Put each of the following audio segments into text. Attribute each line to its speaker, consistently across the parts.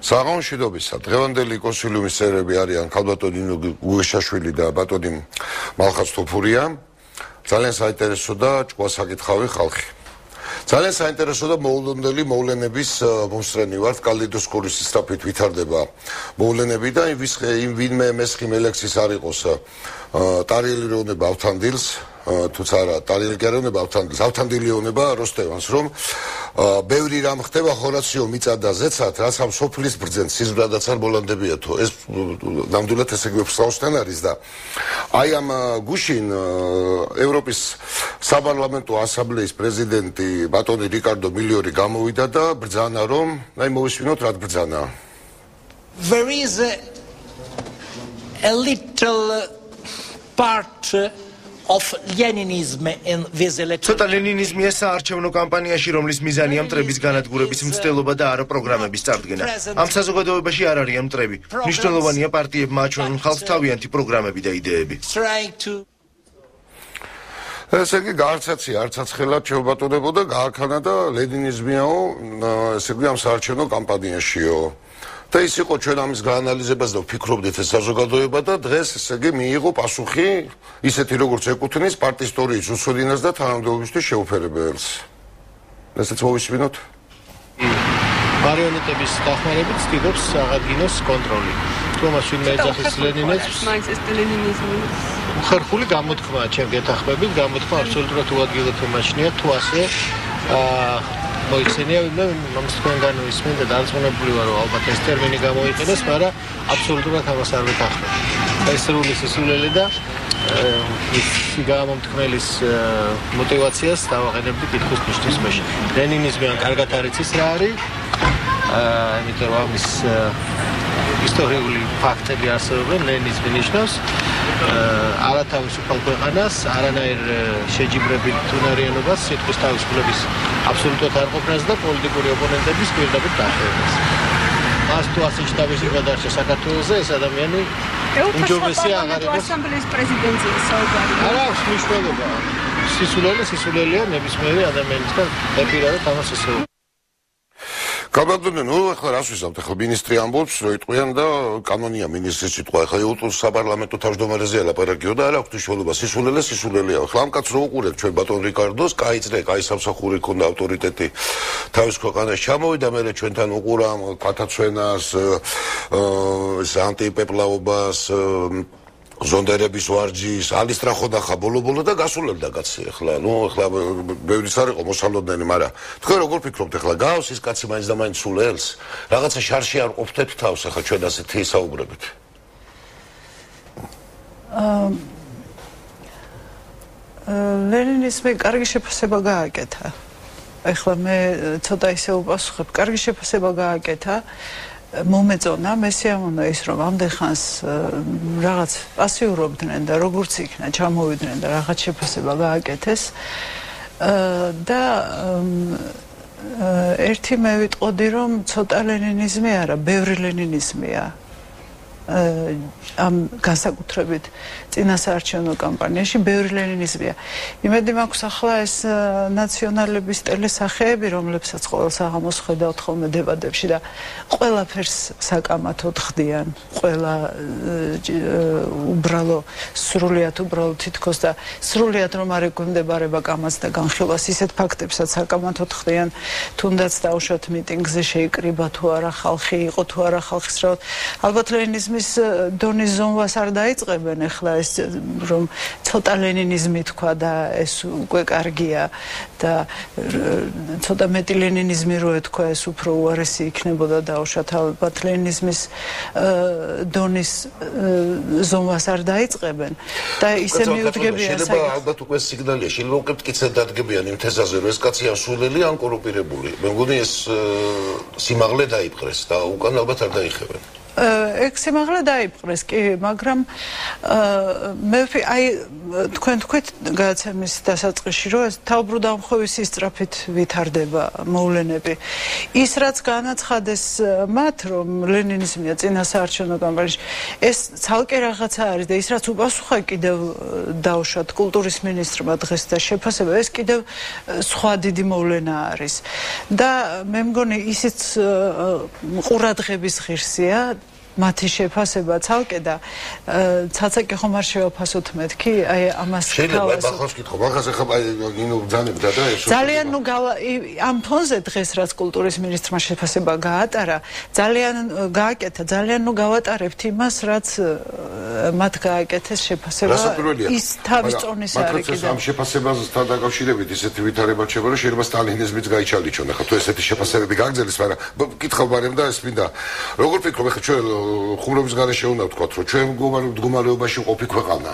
Speaker 1: საღამოშვიდობისა. დღევანდელი კონსილიუმის წევრები არიან ქალბატონი ნინო გუგეშაშვილი და ბატონი მალხაზ თოფურია. ძალიან საინტერესო და ჭკუასაკითხავი ხალხი. ძალიან საინტერესო და მოულოდნელი მოვლენების მომსწრენი ვართ. კალეიდოსკოპის სწრაფით ვითარდება მოვლენები და იმ ვინმე მესხი მელექსის არ იყოს ტარიელი რონება ავთანდილს, თუცა არა, ტარიელი კი არ ეუბნება ავთანდილს, ავთანდილი ეუბნება როსტევანს, რომ ბევრი რამ ხდება ხორაციო მიწადა ზეცად, რაც ამ სოფლის ბრძენს სიზმრადაც არ ბოლანდებიათო. ეს ნამდვილად ესე გვეფსაოსთან არის და აი ამ გუშინ ევროპის საპარლამენტო ასამბლეის პრეზიდენტი ბატონი რიკარდო მილიორი გამოვიდა და ბრძანა რომ აი მოვისმინოთ რა ბრძანა.
Speaker 2: There is a little part of Leninism in this election.
Speaker 3: ცოტა ლენინიზმია საარჩევნო კამპანიაში, რომლის მიზანია მტრების განადგურების მცდელობა და არა პროგრამების წარდგენა. ამ საზოგადოებაში არ არიან მტრები. მნიშვნელოვანია პარტიებმა აჩვენონ ხალხს თავიანთი პროგრამები და იდეები.
Speaker 1: ესე იგი გაარცაცია არცაცხელად შეუბატონებოდა გააქანა და ლენინიზმიაო ესე იგი ამ საარჩევნო კამპანიაშიო. და ის იყო ჩვენ ამის გაანალიზებას და ვფიქრობდით ეს საზოგადოება და დღეს ესე იგი მიიღო პასუხი ისეთი როგორც ეკუთვნის პარტიის ისტორიის უსვედინას და თანამდებობისთვის შეუფერებელს. ესეც მოვისმინოთ.
Speaker 4: მარიონეტების დახმარებით ცდილობს აღადგინოს კონტროლი. თომას ვინმე ეძახის ლენინიზმს. ხერხული გამოთქმა ჩემ გეთახმებით, გამოთქმა აბსოლუტურად უადგილო თემაშია თუ ასე მოიხსენია ვინმე მომს თქვენგან ისმენ და დარწმუნებული ვარ რომ ალბათ ეს ტერმინი გამოიყენეს, მაგრამ აბსოლუტურად ამას არ ვეთახმები. ეს სრული სისულელე და ის გამომთქმელის мотиваციას დავაყენებდი კითხვის ნიშნის მეშ. ლენინიზმი ან კარგად არ იცის რა არის? იმიტომ რომ ამის ისტორიული ფაქტები არსებობენ. ლენინიზმი ნიშნავს არათავისუფალ ქვეყანას, არანაირ შეჯიბრებით უნარიანობას, სიტყვის თავისუფლების აბსოლუტურად არ ყოფნას და პოლიტიკური ოპონენტების პირდაპირ დახევებას. მას თუ ასე შტაბის გადარჩა საქართველოზე ეს ადამიანი უმჯობესია აღარ იყოს
Speaker 5: ასამბლეის პრეზიდენტია საუბარი.
Speaker 4: არა აქვს მნიშვნელობა. სისულელეა ნებისმიერი ადამიანისგან ეპირადად ამას ესეუბრება.
Speaker 1: გაბატონო, ნუ ახლა რას ვიზავთ? ახლა მინისტრი ამბობს, რომ იტყვიან და კანონია მინისტრის სიტყვა. ახლა ეუწოს საპარლამენტო თავმჯდომარეზე ელაპარაკიო და არ აქვს მნიშვნელობა. სისულელეა. ახლა ამ კაცს რო უყურებთ ჩვენ ბატონ რიკარდოს, კაი წრე, კაი სამსახური ქონდა ავტორიტეტი თავის ქვეყანაში ჩამოვიდა, მერე ჩვენთან უყურა კათაცვენას, ეს ანტიპეპლაობას, ზონდერების ვარჯის, ალისტრახოდა ხა ბოლო-ბოლო და გასულელდა კაცი ახლა. ნუ ახლა ბევრიც არ იყო მოსალოდნელი, მაგრამ თქვენ როგორ ფიქრობთ ახლა გავს ის კაცი მაინც და მაინც სულელს? რაღაცა შარში არ ყოფთეთ თავს ახლა ჩვენ ასეთი საუბრებით.
Speaker 6: ლენინიზმი კარგი შეფასება გააკეთა. ახლა მე ცოტა ისე უპასუხებ, კარგი შეფასება გააკეთა. მომეწონა, მე სიამოვნო ის რომ ამდენ ხანს რაღაც პასიურობდნენ და როგორც იქნა ჩამოვიდნენ და რაღაც შეფასება გააკეთეს და ერთი მე ვიტყოდი რომ ცოტა ლენინიზმი არა, ბევრი ლენინიზმია ამ განსაკუთრებით წინასაარჩევნო კამპანიაში ბევრი ლენინიზმია. იმედი მაქვს ახლა ეს ნაციონალების ტელესახეები, რომლებსაც ყოველ საღამოს ხედავთ ხოლმე დებატებში და ყველაფერს საკამათოდ ხდიან, ყველა უბრალო სრულიად უბრალო თითქოს და სრულიად რომ არ ეკვემდებარება კამას და განხილვას ისეთ ფაქტებსაც საკამათოდ ხდიან, თუნდაც დაუშვათ მიტინგზე შეიკრიბა თუ არა ხალხი, იყო თუ არა ხალხის რაოდ. ალბათ ლენინიზმის დონის ზომვას არ დაიწყებენ ახლა ეს რომ ცოტა ლენინიზმი თქვა და ეს უკვე კარგია და ცოტა მეტი ლენინიზმი რო ეთქვა ეს უფრო უარესი იქნებოდა დაუშვათ ალბათ ლენინიზმის დონის ზომვას არ დაიწყებენ და ისე მიუდგებიან
Speaker 1: შეიძლება ალბათ უკვე სიგნალია შეიძლება უკვე მტკიცედ დადგებიან იმ თეზაზე რომ ეს კაცი ან სულელი ან კორუმპირებული. მე მგონი ეს სიმაღლე დაიპყრეს და უკან ალბათ არ დაიხევენ.
Speaker 6: ეგ სიმაღლე დაიპყრეს კი, მაგრამ მე აი თქვენ თქვით გადაცემის დასაწყისში რომ ეს თავბრუდამხვევის სისწრაფით ვითარდება მოვლენები. ის რაც განაცხადეს მათ რომ ლენინიზმია წინა საარჩევნო კამპანიაში ეს ცალკე რაღაცა არის და ის რაც უპასუხა კიდევ დაუშვათ კულტურის მინისტრმა დღეს და შეფასება ეს კიდევ სხვა დიდი მოვლენა არის. და მე მგონი ისიც ყურადღების ღირსია მათი შეფასება ცალკე და ცაცაკი ხომ არ შევაფასოთ მეთქი აი ამას
Speaker 1: შეიძლება ახალს კითხო მაგას ახლა ნინო ბძანებდა და ეს
Speaker 6: ძალიან ნუ ამ ფონზე დღეს რაც კულტურის მინისტრმა შეფასება გაატარა ძალიან გააკეთა ძალიან ნუ გავატარებთ იმას რაც მათ გააკეთეს შეფასება ის თავის წონის არის კიდე
Speaker 1: ამ შეფასებასთან დაკავშირებით ისეთი ვითარება შეება რომ შეიძლება სტალინიზმიც გაიჩალიჩონ ახლა თუ ესეთი შეფასებები გაგრძელდეს მაგრამ კითხავ ბარემ და ეს მინდა როგორ ფიქრობ ახლა ჩვენ ხუმრობის გარეშე უნდა ვთქვათ, რომ ჩვენ მდგომარეობაში ყოფი ქვეყანა.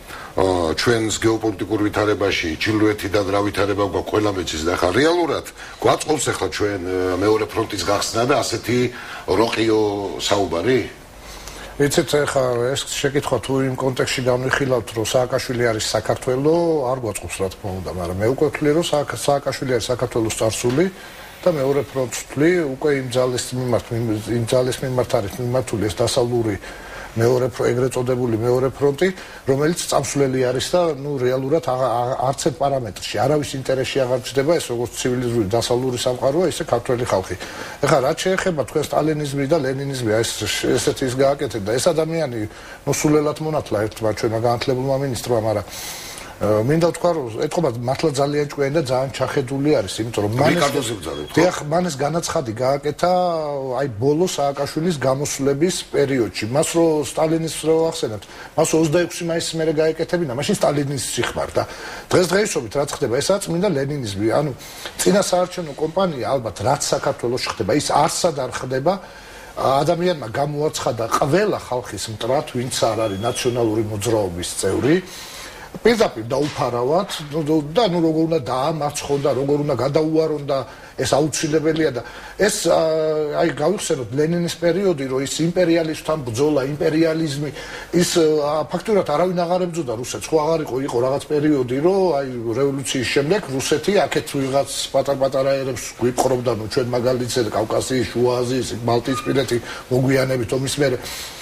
Speaker 1: ჩვენს გეოპოლიტიკურ ვითარებაში, ჩრდილოეთიდან რა ვითარება გვაქვს ყველა მეცის და ხა რეალურად გვაწყობს ახლა ჩვენ მეორე ფრონტის გახსნა და ასეთი როყიო საუბარი?
Speaker 7: იცით ახლა ეს შეკითხვა თუ იმ კონტექსტში განვიხილავთ, რომ სააკაშვილი არის საქართველოს, არ გვაწყობს რა თქმა უნდა, მაგრამ მე უკვე ვთვლი, რომ სააკაშვილი არის საქართველოს წარსული. და მეორე ფრონტს ვთვლი, უკვე იმ ძალის მიმართ არის მიმართული ეს დასავლური მეორე ეგრეთ წოდებული მეორე ფრონტი, რომელიც წამსვლელი არის და ნუ რეალურად არც ერთ პარამეტრში არავის ინტერესში აღარ ჩდება ეს როგორც ცივილიზური დასავლური სამყაროა, ისე ქართველი ხალხი. ეხლა რაც შეეხება თქვენ სტალინიზმი და ლენინიზმი, ესეთი ის გააკეთეთ და ეს ადამიანი ნუ სულელად მონათლა ერთმა ჩვენმა განათლებულმა მინისტრმა, მაგრამ მინდა ვთქვა რომ ეთქობა მართლა ძალიან ჭკვიანი და ძალიან ჩახედული არის, იმიტომ რომ მან ეს განაცხადი გააკეთა აი ბოლო სააკაშვილის გამოსვლების პერიოდში. მას რო სტალინის რო ახსენებთ, მას 26 მაისს მერე გაეკეთებინა, მაშინ სტალინის სიხმარდა. დღესდღეობით რაც ხდება, ესაც მინდა ლენინიზმი, ანუ წინა საარჩევნო კამპანია ალბათ რაც საქართველოში ხდება, ის არსად არ ხდება. ადამიანმა გამოაცხადა ყველა ხალხის მტრად, ვინც არ არის ნაციონალური მოძრაობის წევრი. პირდაპირ დაუფარავად და ნუ როგორ უნდა დაამარცხონ და როგორ უნდა გადაუარონ და ეს აუცილებელია და ეს აი გავიხსენოთ ლენინის პერიოდი რომ ის იმპერიალისტთან ბრძოლა იმპერიალიზმი ის ფაქტურად არავინ აღარ ებრძოდა რუსეთს ხო აღარ იყო რაღაც პერიოდი რომ აი რევოლუციის შემდეგ რუსეთი აქეთ ვიღაც პატარ-პატარა ერებს გვიპყრობდა ნუ ჩვენ მაგალითად კავკასიის შუა აზიის ბალტიისპირეთი მოგვიანებით ომის მერე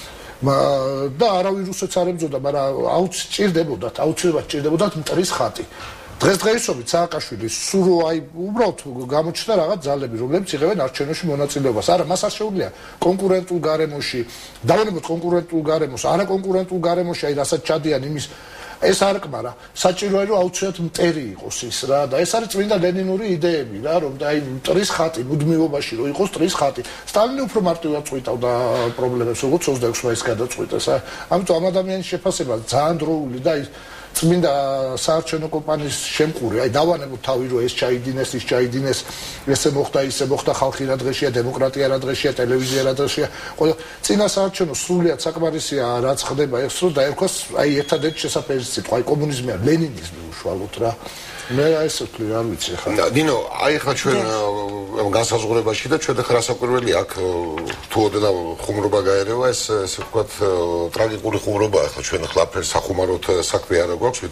Speaker 7: და არავინ რუსეთს არ ებრძოდა, მაგრამ აუცილებლად ჭირდებოდათ მტრის ხატი. დღესდღეობით სააკაშვილი სულ აი უბრალოდ გამოჩნდა რაღაც ძალები, რომლებიც იღებენ არჩევნებში მონაწილეობას. არა, მას არ შეუძლია კონკურენტულ გარემოში, დავანებოთ კონკურენტულ გარემოს, არაკონკურენტულ გარემოში, აი რასაც ჩადიან იმის ეს არ კმარა, საჭიროა რომ აუცილებლად მტერი იყოს ის რა და ეს არის წმინდა ლენინური იდეები რა, რომ აი მტრის ხატი მუდმივობაში რომ იყოს მტრის ხატი. სტალინი უფრო მარტივად წვითავდა პრობლემებს, როგორც 26 მაისს გადაწყვიტეს. ამიტომ ამ ადამიანის შეფასება ძალიან დროული და წმინდა საარჩევნო კამპანიის შემყური, აი დავანებოთ თავი რომ ეს ჩაიდინეს, ის ჩაიდინეს, ესე მოხდა, ისე მოხდა, ხალხი რა დღეშია, დემოკრატია რა დღეშია, ტელევიზია რა დღეშია. ყველა წინა საარჩევნო სრულიად საკმარისია რაც ხდება ეს რომ დაერქვას აი ერთადერთი შესაძლებელი სიტყვა, აი კომუნიზმი არ ლენინიზმი უშუალოდ რა. მე ეს ვთვლი, არ ვიცი ხა.
Speaker 1: ნინო, აი ხა ჩვენ განსაზღვრებაში და ჩვენ ახლა რასაკვირველი აქ თუ ოდნა ხუმრობა გაერევა ეს ესე ვთქვათ ტრაგიკული ხუმრობაა ახლა ჩვენ ახლააფერ სახუმაროთ საქმე არა გვაქვს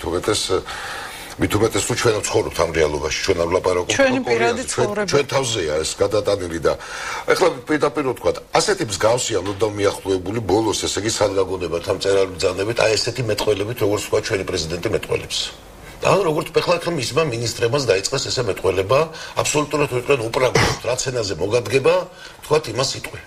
Speaker 1: მით უმეტეს თუ ჩვენ ვცხოვრობთ ამ რეალობაში ჩვენ არ ვლაპარაკობთ ჩვენ თავზეა ეს გადატანილი და ახლა პირდაპირ ვთქვათ ასეთი მსგავსია ნუ მიახლოებული ბოლოს ესე იგი სადგაგონებათ ამ წერალ ბრძანებით აი ესეთი მეტყველებით როგორც ვთქვათ ჩვენი პრეზიდენტი მეტყველებს და როგორც ახლა მისმა მინისტრებმაც დაიწყეს ესე მეტყველება აბსოლუტურად ვიტყვენ უპრაგმატულად რაც ენაზე მოგადგება ვთქვათ იმას იტყვი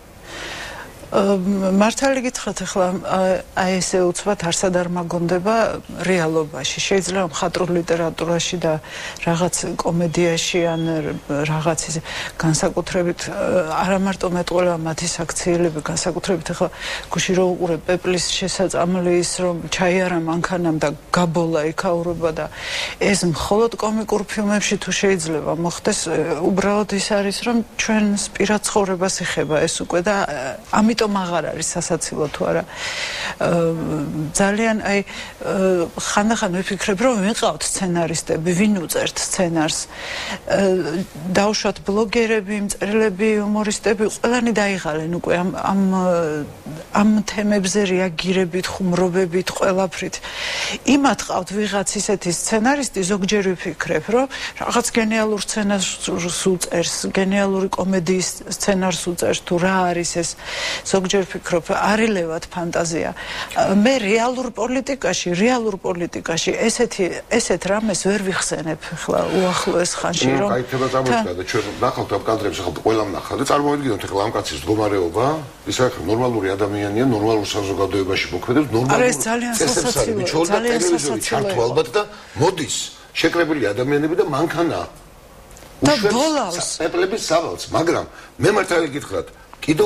Speaker 6: მართალი გითხრათ ახლა აი ესე უცბად არსად არ მაგონდება რეალობაში შეიძლება მხატვრულ ლიტერატურაში და რაღაც კომედიაში ან რაღაც ის განსაკუთრებით არა მარტო მეტყველება მათი საქციელები განსაკუთრებით ახლა გუში რო უყურებ პეპლის შესაძამლი ის რომ ჩაიარა მანქანამ და გაბოლა იქაურება და ეს მხოლოდ კომიკურ ფილმებში თუ შეიძლება მოხდეს უბრალოდ ის არის რომ ჩვენს პირად ცხოვრებას ეხება ეს უკვე და ამით იმიტომ აღარ არის სასაცილო თუ არა ძალიან აი ხანდახან ვიფიქრებ რომ ვიყავთ სცენარისტები ვინ უწერთ სცენარს დავუშვათ ბლოგერები მწერლები იუმორისტები ყველანი დაიღალენ უკვე ამ თემებზე რეაგირებით ხუმრობებით ყველაფრით იმათ ყავთ ვიღაც ისეთი სცენარისტი ზოგჯერ ვიფიქრებ რომ რაღაც გენიალურ სცენარს უწერს გენიალური კომედიის სცენარს უწერს თუ რა არის ეს ზოგჯერ ვფიქრობ არილევად ფანტაზია მე რეალურ პოლიტიკაში ესეთ რამეს ვერ ვიხსენებ ხლა უახლოეს ხანში რომ
Speaker 1: კაითება წამოწდა და ჩვენ ნახავთ ამ კადრებს ახლა ყველამ ნახავთ და წარმოვიდგინოთ ახლა ამ კაცის მდგომარეობა ის ახლა ნორმალური ადამიანია ნორმალურ საზოგადოებაში მოქმედებს ნორმალურ წესებსა და ტელევიზორი ჩართო ალბათ და მოდის შეკრებილი ადამიანები და მანქანა უშვებს პეპლების სავალს მაგრამ მე მართალი გითხრათ კიდევ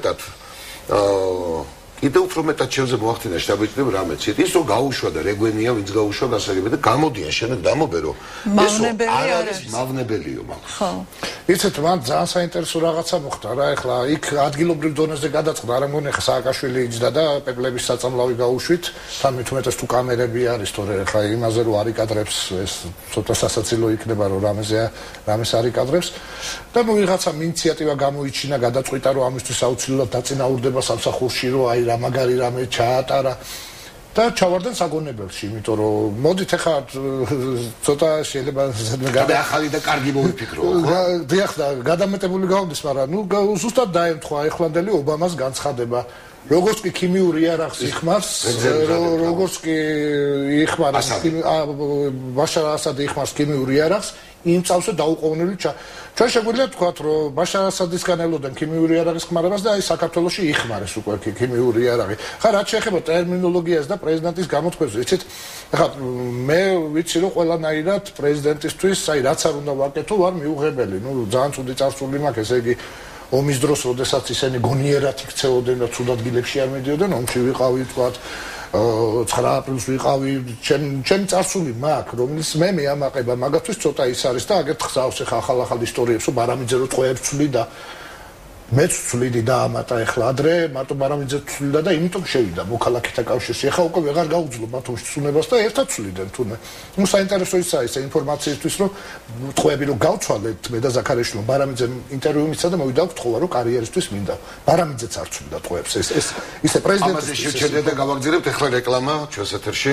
Speaker 1: უფრო მეტად ჩემზე მოახდინა შტაბ-ბიჭდები რამეც ის რომ გაუშვა და რეგვენია ვინც გაუშვა გასაგებია და გამოდიან შემდეგ დამობერო ესო არ არის მავნებელიო მაგრამ
Speaker 6: ხო
Speaker 7: იცით მან ძალიან საინტერესო რაღაცა მოხდა რა ეხლა იქ ადგილობრივ დონეზე გადაწყდა არ მგონი ხა სააკაშვილი იჯდა და პეპლების საწამლავი გაუშვით თან მithumetes თუ კამერები არის თორე ხა იმაზე რომ არიკადრებს ეს ცოტა სასაცილო იქნება რომ რამეს არიკადრებს და ნუ ვიღაცა ინიციატივა გამოიჩინა გადაწყვიტა რომ ამისთვის აუცილებლად დაწინაურდება სამსახურში რომ აი რა მაგარი რამე ჩაატარა და ჩავარდნენ საგონებელში იმიტომ რომ მოდით ახლა ცოტა შეიძლება
Speaker 1: და ახალი და კარგი მოვიფიქრო
Speaker 7: ხო დიახ და გადამეტებული გავდის მაგრამ ნუ ზუსტად დაემთხვა ეხლანდელი ობამას განცხადება როგორც კი ქიმიური იარაღს იხმარს როგორც კი იხმარს ბაშარ ასადი იხმარს ქიმიური იარაღს იმ წავსე დაუყოვნელი ჩვენ შეგვიძლია თქვათ რომ ბაშარ ასადისგან ელოდნენ ქიმიური იარაღის ხმარებას და აი საქართველოში იხმარეს უკვე ქიმიური იარაღი ხა რაც შეეხება ტერმინოლოგიას და პრეზიდენტის გამოთქვებს იცით ხა მე ვიცი რომ ყველანაირად პრეზიდენტისთვის აი რაც არ უნდა ვაკეთო ვარ მიუღებელი ნუ ძალიან ცუდი წარსული მაქვს ესე იგი ომის დროს როდესაც ისინი გონიერად იქცეოდნენ და ცუდ ადგილებში არ მიდიოდნენ ომში ვიყავი თქვათ 9 აპრილს ვიყავი ჩემი წარსული მაქვს რომელიც მე მეამაყება მაგათთვის ცოტა ის არის და აგერ ხსავს ახლა ახალ ისტორიებს რომ ბარამიძე რო ტყვეებს ცვლი და მეც ცვლიდი და ამატა ახლა ადრე მარტო ბარამიძე ცვლიდა და იმიტომ შევიდა მოქალაქეთა კავშირში ახლა უკვე ვეღარ გაუძლო მათ უშცუნებას და ერთად ცვლიდნენ თუნე ნუ საინტერესო ისაა ეს ინფორმაციისთვის რომ ტყვეები რომ გავცვალეთ მე და ზაქარიაშვილმა ბარამიძემ ინტერვიუ მისცა და მოვიდა ვთხოვა რომ კარიერისთვის მინდა ბარამიძეც არ ცვლიდა ტყვეებს ეს ისე პრეზიდენტი
Speaker 1: ამაზე შევჩერდეთ და გავაგზავნებთ ახლა რეკლამა ჩვენს ეთერში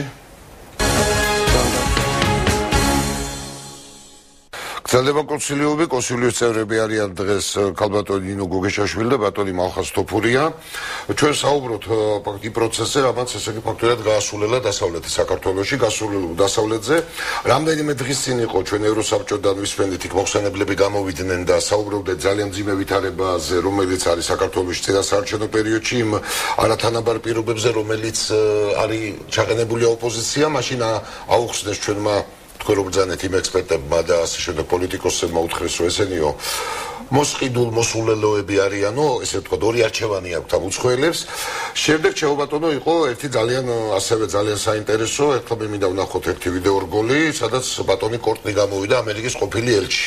Speaker 1: გრძელდება კონსილიუმი, კონსილიუმის წევრები არიან დღეს ქალბატონი ნინო გოგეშაშვილი და ბატონი მალხაზ თოფურია. ჩვენ საუბრობთ იმ პროცესზე, რამაც ესე იგი ფაქტობრივად გაასრულა დასავლეთის საქართველოში, გასულელო დასავლეთზე. რამდენიმე დღის წინ იყო ჩვენ ევროსაბჭოდან ვისმენით იქ მოხსენებლები გამოვიდნენ და საუბრობდნენ ძალიან მძიმე ვითარებაზე, რომელიც არის საქართველოში წინასაარჩევნო პერიოდში, იმ არათანაბარ პირობებზე, რომელიც არის ჩაყენებული ოპოზიცია, მაშინ აუხსნეს ჩვენმა თქვენ რომ ბრძანეთ იმ ექსპერტებმა და ასე შემდეგ პოლიტიკოსებმა უთხრეს რომ ესენიო მოსყიდულ მოსულელოები არიანო ესე ვთქვათ ორი არჩევანი აქვთ ამ უცხოელებს შემდეგ ჩეუბატონო იყო ერთი ძალიან ასევე ძალიან საინტერესო ერთხელ მე მინდა ვნახოთ ერთი ვიდეო რგოლი სადაც ბატონი კორტნი გამოვიდა ამერიკის ყოფილი ელჩი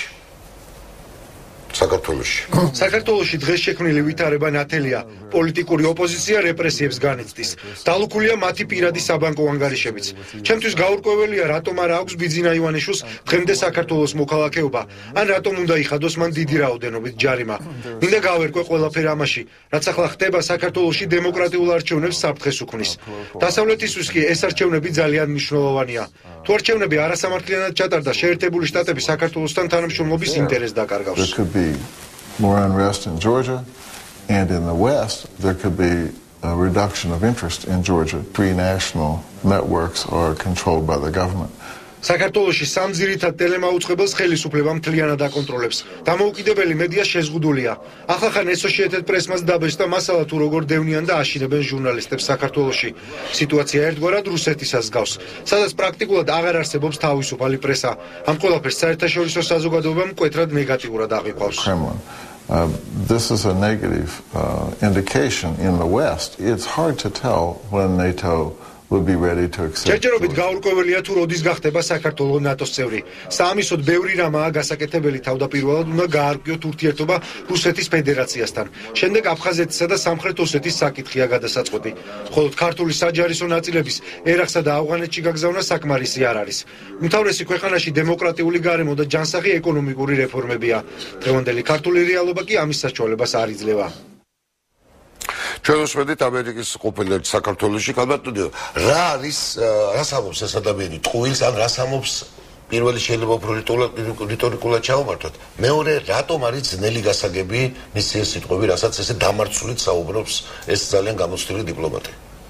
Speaker 1: საქართველოში
Speaker 8: დღეს შექმნილი ვითარება ნათელია პოლიტიკური ოპოზიცია რეპრესიებს განიცდის დალუქულია მათი პირადი საბანკო ანგარიშებიც ჩემთვის გაურკვეველია რატომ არ აქვს ბიძინა ივანიშვილს დღემდე საქართველოს მოქალაქეობა ან რატომ უნდა იხადოს მან დიდი რაოდენობით ჯარიმა მინდა გავერკვე ყველაფერი ამაში რაც ახლა ხდება საქართველოში დემოკრატიულ არჩევნებს საფრთხეს უქმნის დასავლეთისთვის კი ეს არჩევნები ძალიან მნიშვნელოვანია თუ არჩევნები არასამართლიანად ჩატარდა შეერთებული შტატები საქართველოსთან თანამშრომლობის ინტერესს დაკარგავს
Speaker 9: more unrest in Georgia, and in the West, there could be a reduction of interest in Georgia. Three national networks are controlled by the government.
Speaker 8: საქართველოში სამძირითად ტელემაუწყებელს ხელისუფლება მთლიანად აკონტროლებს. დამოუკიდებელი მედია შეზღუდულია. ახალხან Associated Press-მას დაბეჭდა მასალა თუ როგორ დევნიან და აშინებენ ჟურნალისტებს საქართველოში. სიტუაცია ერთგვარად რუსეთისას გავს, სადაც პრაქტიკულად აღარ არსებობს თავისუფალი პრესა. ამ ყველაფერს საერთაშორისო საზოგადოებამ მკვეთრად ნეგატიურად აღიქვავს.
Speaker 9: This is a negative indication in the West. It's hard to tell when NATO would be ready to accept.
Speaker 8: ჯერჯერობით გაურკვეველია თუ როდის გახდება საქართველოს ნატოს წევრი. საამისოდ ბევრი რამაა გასაკეთებელი, თავდაპირველად უნდა გაარკვიოთ ურთიერთობა რუსეთის ფედერაციასთან. შემდეგ აფხაზეთისა და სამხრეთ ოსეთის საკითხია გადასაწყვეტი. ხოლო ქართული საჯარისო ნაწილების ერაყსა და ავღანეთში გაგზავნა საკმარისი არ არის. უმთავრესი ქვეყანაში დემოკრატიული გარემო და ჯანსაღი ეკონომიკური რეფორმებია. დღევანდელი ქართული რეალობა კი ამის საშუალებას არ იძლევა.
Speaker 1: ჩვენ ვსმენთ ამერიკის ყოფილად საქართველოში, ქალბატონო, რა არის, რას ამობს ეს ადამიანი, ტყუილს ან რას ამობს? პირველი შეიძლება უფრო რიტორიკულად ჩავმართოთ. მეორე, რატომ არის ძნელი გასაგები მისი ეს სიტყვები, რასაც ესე დამარცულით საუბრობს ეს ძალიან გამოცდილი დიპლომატი?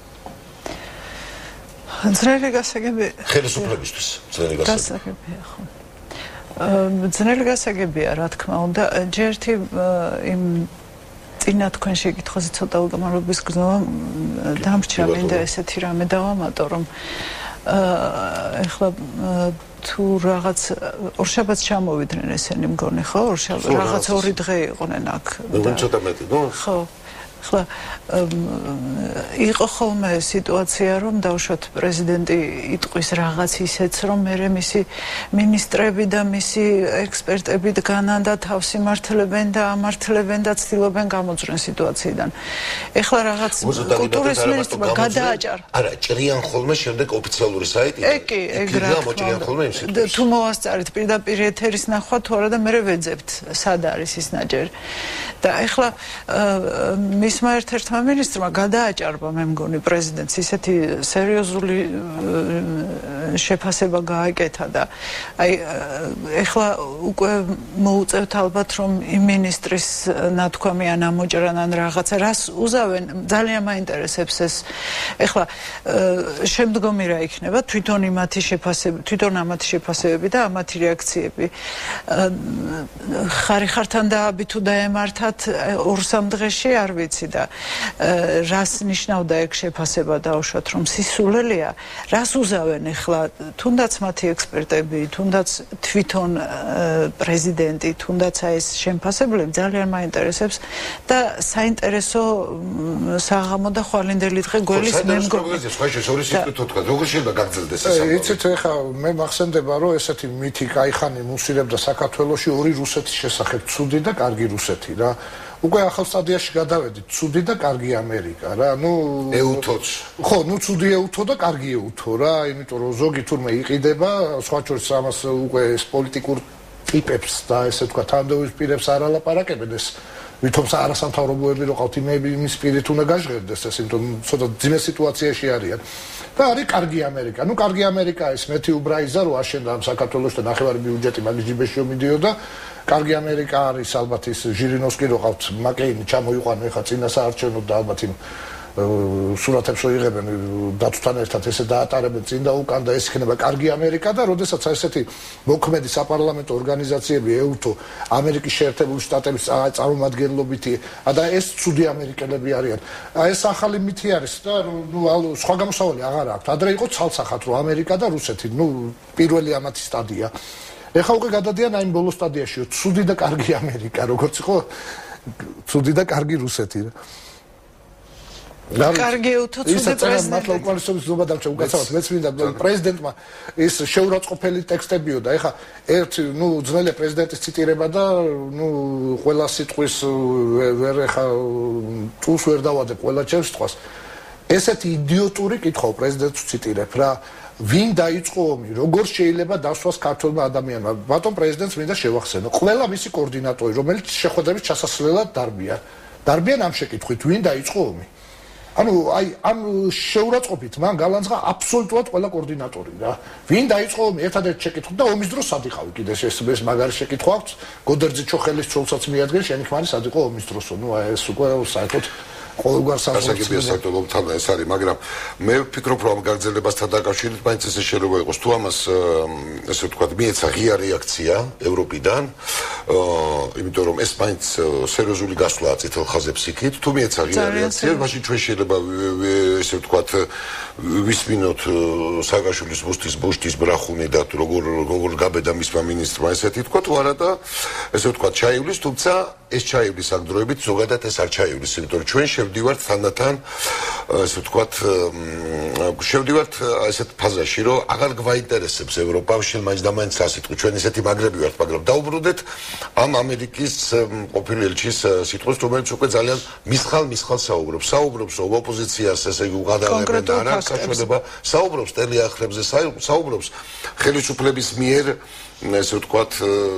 Speaker 6: ძნელი გასაგები
Speaker 1: ხელისუფლებისთვის ძნელი გასაგებია,
Speaker 6: ხო. ძნელი გასაგებია, რა თქმა უნდა, ჯერთი იმ წინა თქვენ შეკითხვაზე ცოტა უგამარობის გზნობა დამრჩა, მინდა ესეთი რამე დავამატო, რომ ეხლა თუ რაღაც ორშაბათს ჩამოვიდნენ ესენი მგონი, ხო? რაღაც 2 დღე იყვნენ აქ.
Speaker 1: ცოტა მეტი, ნუ?
Speaker 6: ხო. ხლა იყო ხოლმე სიტუაცია, რომ დავუშვათ პრეზიდენტი იტყვის რაღაც ისეც, რომ მერე მისი მინისტრები და მისი ექსპერტები დგანან და თავს იმართლებენ და ამართლებენ და ცდილობენ გამოძრენ სიტუაციიდან. ეხლა რაღაც კულტურის მინისტრმა გადააჭარა.
Speaker 1: არა, ჭრიან ხოლმე შემდეგ ოფიციალური საიტიდან.
Speaker 6: კი, ეგ რა თქმა უნდა. თუ მოასწარით პირდაპირ ეთერის ნახვა თუ არა და მერე ვეძებთ, სად არის ის ნაჯერი. და ეხლა მისმა ერთ-ერთმა მინისტრმა გადააჭარბა, მე მგონი, პრეზიდენტს ისეთი სერიოზული შეფასება გააკეთა და აი ეხლა უკვე მოუწევთ ალბათ, რომ იმ მინისტრის ნათქვამი ან ამოჭრან ან რაღაცა რას უზავენ, ძალიან მაინტერესებს ეს. ეხლა შემდგომი რა იქნება, თვითონ ამათი შეფასებები და ამათი რეაქციები. ხართან დააბი თუ დაემართათ 2-3 დღეში არ ვიცი და რას ნიშნავდა ეგ შეფასება დავუშვათ, რომ სისულელეა, რას უზავენ ახლა თუნდაც მათი ექსპერტები, თუნდაც თვითონ პრეზიდენტი, თუნდაც ეს შემფასებლები ძალიან მაინტერესებს და საინტერესო საღამო და ხვალინდელი დღე გველის მე მგონი.
Speaker 1: როგორ შეიძლება გაგრძელდეს ეს?
Speaker 7: იცით, ეხლა მე მახსენდება, რომ ესეთი მითი კაიხანი მუსირებდა საქართველოში 2 რუსეთის შესახებ, ცუდი და კარგი რუსეთი რა. უკვე ახალ სტადიაში გადავედით, ცუდი და კარგი ამერიკა რა. ნუ
Speaker 1: ეუთოც.
Speaker 7: ხო, ნუ ცუდი ეუთო და კარგი ეუთო რა, იმიტომ რომ ზოგი თურმე იყიდება, სხვა შორის ამას უკვე ეს პოლიტიკურ ტიპებს და ესე თქვა თანამდებობისპირებს არ ალაპარაკებენ ეს. ვითომ არასამთავრობოები რო ყავთ, იმის პირით უნდა გაჟღერდეს ეს, იმიტომ ცოტა ძიმე სიტუაციაში არიან. და არის კარგი ამერიკა. ნუ კარგი ამერიკა ეს მეთი უბრაიზა რო აშენდა ამ საქართველოს და ნახევარი ბიუჯეტი მაგის ჯიბეში მიდიოდა. კარგი ამერიკა არის ალბათ ის ჟირინოვსკი რო ყავთ, მაკეინი ჩამოიყვანო ეხა წინა საარჩევნოდ და ალბათ იმ სურათებს რო იღებენ დათვთან ერთად ესე დაატარებენ წინ და უკან და ეს იქნება კარგი ამერიკა და როდესაც ესეთი მოქმედი საპარლამენტო ორგანიზაციები ეუთო ამერიკის შეერთებული შტატების წარმომადგენლობითი და ეს ცუდი ამერიკელები არიან. ეს ახალი მითი არის და ნუ სხვა გამოსავალი აღარ აქვს. ადრე იყო ცალსახად რომ ამერიკა და რუსეთი, ნუ პირველი ამათი სტადია. ეხლა უკვე გადადიან აი ბოლო სტადიაშიო, ცუდი და კარგი ამერიკა, როგორც იყო ცუდი და კარგი რუსეთი რა.
Speaker 6: კარგი უთო ცუდი პრეზიდენტი.
Speaker 7: მართლა უკმარისობის ზობა დამჭა უკაცრავად მეც მინდა პრეზიდენტმა ის შეურაცხყოფელი ტექსტებიო და ეხა ერთი ნუ ძნელია პრეზიდენტის ციტირება და ნუ ყველა სიტყვის ვერ ეხა ტულს ვერ დავადებ ყველა ჩემს სიტყვას. ესეთი იდიოტური კითხვა პრეზიდენტს ციტირებ რა. ვინ დაიწყო ომი, როგორ შეიძლება დასვას ქართველმა ადამიანმა? ბატონ პრეზიდენტს მინდა შევახსენო. ყველა მისი კოორდინატორი, რომელიც შეხვედრების ჩასასვლელად დარბიან ამ შეკითხვით, ვინ დაიწყო ომი? ანუ აი ამ შეურაცხყოფით მან გალანძღა აბსოლუტურად ყველა კოორდინატორი რა. ვინ დაიწყო ომი? ერთადერთი შეკითხვით და ომის დროს სად იყავი კიდე ეს მაგარი შეკითხვა აქვს. გოდერძი ჩოხელის ცოლსაც მიადგენ, შენი ქმარი სად იყო ომის დროსო? ნუ აი ეს უკვე საერთოდ ყოველგვარ
Speaker 1: სასაგებია საერთოდ ეს არის, მაგრამ მე ვფიქრობ, რომ ამ გაგრძელებასთან დაკავშირებით მაინც ესე შეიძლება იყოს. თუ ამას ესე ვთქვათ, მიეცა ღია რეაქცია ევროპიდან, იმიტომ რომ ეს მაინც სერიოზული გასვლაა წითელ ხაზებს იქით, თუ მიეცა ღია რეაქცია, მაშინ ჩვენ შეიძლება ესე ვთქვათ, ვისმინოთ სააკაშვილის ბუშტის ბრახუნი და როგორ გაბედა მისმა მინისტრმა ესეთი თქვა თუ არა და ესე ვთქვათ, ჩაივლის, თუმცა ეს ჩაივლის ამ დროებით ზოგადად ეს არ ჩაივლის, იმიტომ რომ ჩვენ შევდივართ თანდათან ესე ვთქვათ შევდივართ ესეთ ფაზაში რომ აღარ გვაინტერესებს ევროპაში მაინც და მაინც ასიტყვი ჩვენ ესეთი მაგრები ვართ მაგრამ დაუბრუნდეთ ამ ამერიკის ყოფილი ელჩის სიტყვას რომელიც უკვე ძალიან მისხალ საუბრობს რომ ოპოზიციას ესე იგი უღადავენ და არ აქვს საშუალება საუბრობს ტელეახრებზე საუბრობს ხელისუფლების მიერ ესე ვთქვათ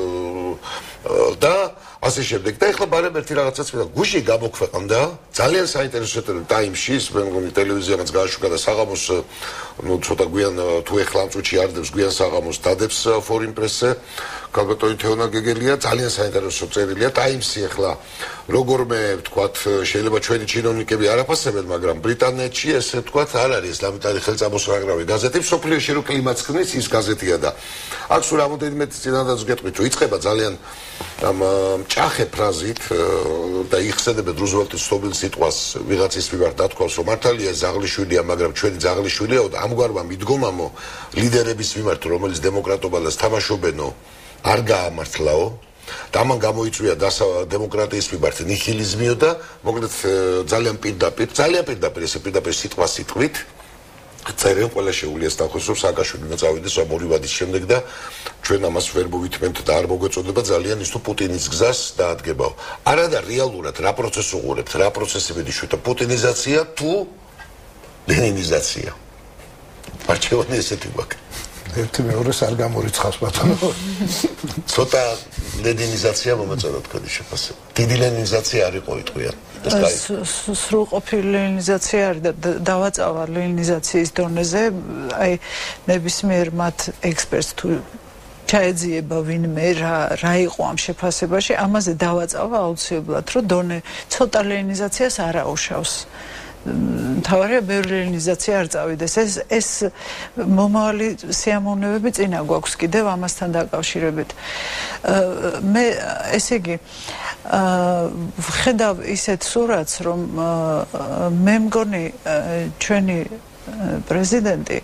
Speaker 1: და ასე შემდეგ და ეხლა ბარემ ერთი რაღაცაც მე გუში გამოქვეყნდა ძალიან საინტერესო ტაიმში მე მგონი ტელევიზიაც გააშუქა და საღამოს ნუ ცოტა გვიან თუ ეხლა ამ წუთში არდებს გვიან საღამოს დადებს Foreign Press-ზე კალბატონი თეონა გეგელია ძალიან საინტერესო წერილია ტაიმსი ეხლა როგორმე ვთქვათ შეიძლება ჩვენი ჩინოვნიკები არაფასებენ მაგრამ ბრიტანეთში ესე ვთქვათ არ არის ლამიტარი ხელწამოსრაგრავი გაზეთი სოფლიოში რო კლიმატს ხნის ის გაზეთია და აქ სულ რამოდენიმე წინადადს გეტყვით რომ იწყება ძალიან ამ ჭახე ფრაზით და იხსენებენ რუზველტის ცნობილ სიტყვას ვიღაცის მიმართ დათქვას რომ მართალია ზაღლიშვილია მაგრამ ჩვენი ზაღლიშვილია და ამგვარმა მიდგომამო ლიდერების მიმართ რომელიც დემოკრატობალას თამაშობენო არ გაამართლაო და ამან გამოიწვია დემოკრატიის მიმართ ნიჰილიზმიო და მოკლედ ძალიან პირდაპირ ესე პირდაპირ სიტყვით წერენ ყველა შეულიას დახოს რომ სააკაშვილი უნდა წავიდეს ამ ორი ვადის შემდეგ და ჩვენ ამას ვერ მოვითმენთ და არ მოგვეწოდება ძალიან ის თუ პუტინის გზას დაადგებაო არა და რეალურად რა პროცესს უყურებთ რა პროცესი მედიშვით პუტინიზაცია თუ ლენინიზაცია არჩევანი ესეთი გვაქვს
Speaker 7: ერთი მეორეს არ გამორიცხავს ბატონო
Speaker 1: ცოტა ლენინიზაცია მომეწონა თქვენი შეფასება დიდი ლენინიზაცია არ იყო იტყვიან
Speaker 6: სრულყოფილი ლენინიზაცია არის და დავაწავა ლენინიზაციის დონეზე აი ნებისმიერ მათ ექსპერტს თუ ჩაეძიება ვინმე რა იყო ამ შეფასებაში ამაზე დავაწავა აუცილებლად რომ დონე ცოტა ლენინიზაციას არ აუშავს თავარია ბევრი ლენინიზაცია არ წავიდეს ეს მომავალი სიამოვნებები წინა გვაქვს კიდევ ამასთან დაკავშირებით მე ესე იგი ვხედავ ისეთ სურათს რომ მე მგონი ჩვენი პრეზიდენტი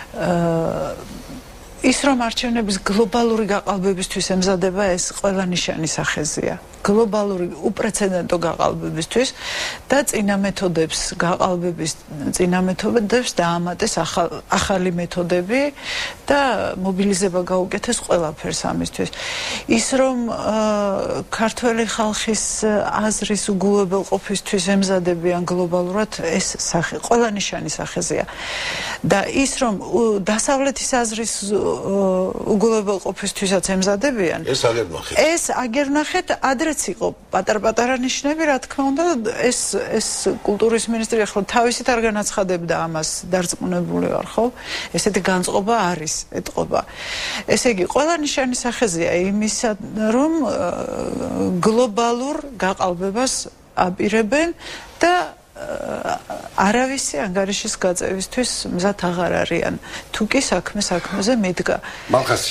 Speaker 6: ის რომ არჩევნების გლობალური გაყალბებისთვის ემზადება ეს ყველა ნიშანის ახეზია გლობალური უპრეცედენტო გაყალბებისთვის და წინა მეთოდებს გაყალბების წინა მეთოდებს დაამატეს ახალი მეთოდები და მობილიზება გაუკეთეს ყველაფერს ამისთვის ის რომ ქართველი ხალხის აზრის უგულებელყოფისთვის ემზადებიან გლობალურად ეს ყველა ნიშანის ახეზია და ის რომ დასავლეთის აზრის უგულებელყოფისთვისაც ემზადებიან ეს აგერ ნახეთ ადრეც იყო პატარ-პატარა ნიშნები რა თქმა უნდა ეს კულტურის მინისტრი ახლა თავისით არ განაცხადებდა ამას დარწმუნებული ვარ ხო ესეთი განწყობა არის ეტყობა ესე იგი ყველა ნიშანის ახეზია იმისა რომ გლობალურ გაყალბებას აპირებენ და არავისი ანგარიშის გაწევისთვის მზად აღარ არიან თუ კი საქმეზე მიდგა
Speaker 1: მალხას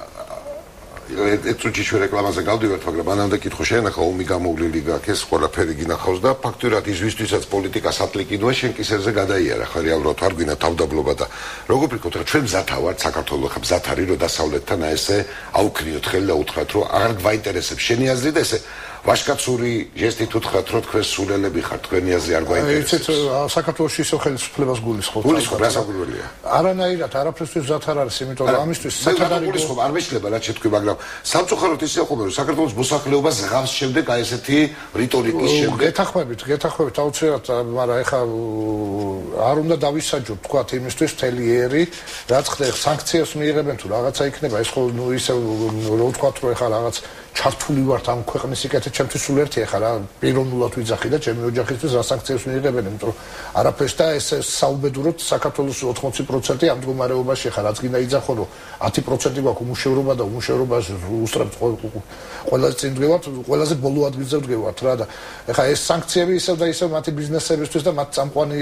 Speaker 1: ეწუჩი შე რეკლამაზე გავდივართ მაგრამ მანამდე კითხო შენახა ომი გამოვლილი გაქვს ეს ყველაფერი გინახავს და ფაქტურად ისვისთვისაც პოლიტიკას ატლიკინოა შენ კისერზე გადაიარა ხა რეალურად არ გვინა თავდაბლობა და როგორ ვფიქრობთ რა ჩვენ მზად ავართ საქართველოს ხა მზად არის რომ დასავლეთთან ესე აუქრიოთ ხელი და უთხრათ რომ არ გვაინტერესებს შენი აზრი და ესე ვაშკაცური ჟესტით უთხრათ რომ თქვენ სულელები ხართ თქვენი აზრი არ გვაინტერესებს
Speaker 7: საქართველოში ისო ხელისუფლებას გულისხმობთ
Speaker 1: რა საკურველია
Speaker 7: არანაირად არაფრისთვის მზად არ არის იმიტომ რომ ამისთვის
Speaker 1: საკუთარი გულისხმობა არ მეშლება რა შეთქვი მაგრამ სამწუხაროდ ისე ხომ რომ საქართველოს მოსახლეობა ზღავს შემდეგ აი ესეთი რიტორიკის შემდეგ
Speaker 7: გეთახმებით აუცილებლად მაგრამ ეხა არ უნდა დავისაჯოთ თქვათ იმისთვის მთელი ერი რაც ხდება სანქციებს მიიღებენ თუ რაღაცა იქნება ეს ხო ნუ ისე რო ვთქვათ რომ ეხა რაღაც ჩართული ვართ ამ ქვეყნის სიკეთე ჩემთვის სულ ერთია ხა რა პიროვნულად ვიძახი და ჩემი ოჯახისთვის რა სანქციებს მიიღებენ იმიტომ რომ არაფერს და ეს საუბედუროთ საქართველოს 80% ამ მდგომარეობაში ხა რაც გინდა იძახო რომ 10% გვაქვს უმუშევრობა და უმუშევრობას უსწრებთ ყველაზე წინ დგევართ ყველაზე ბოლო ადგილზე დგევართ რა და ეხა ეს სანქციები ისევ და ისევ მათი ბიზნესებისთვის და მათ წამყვანი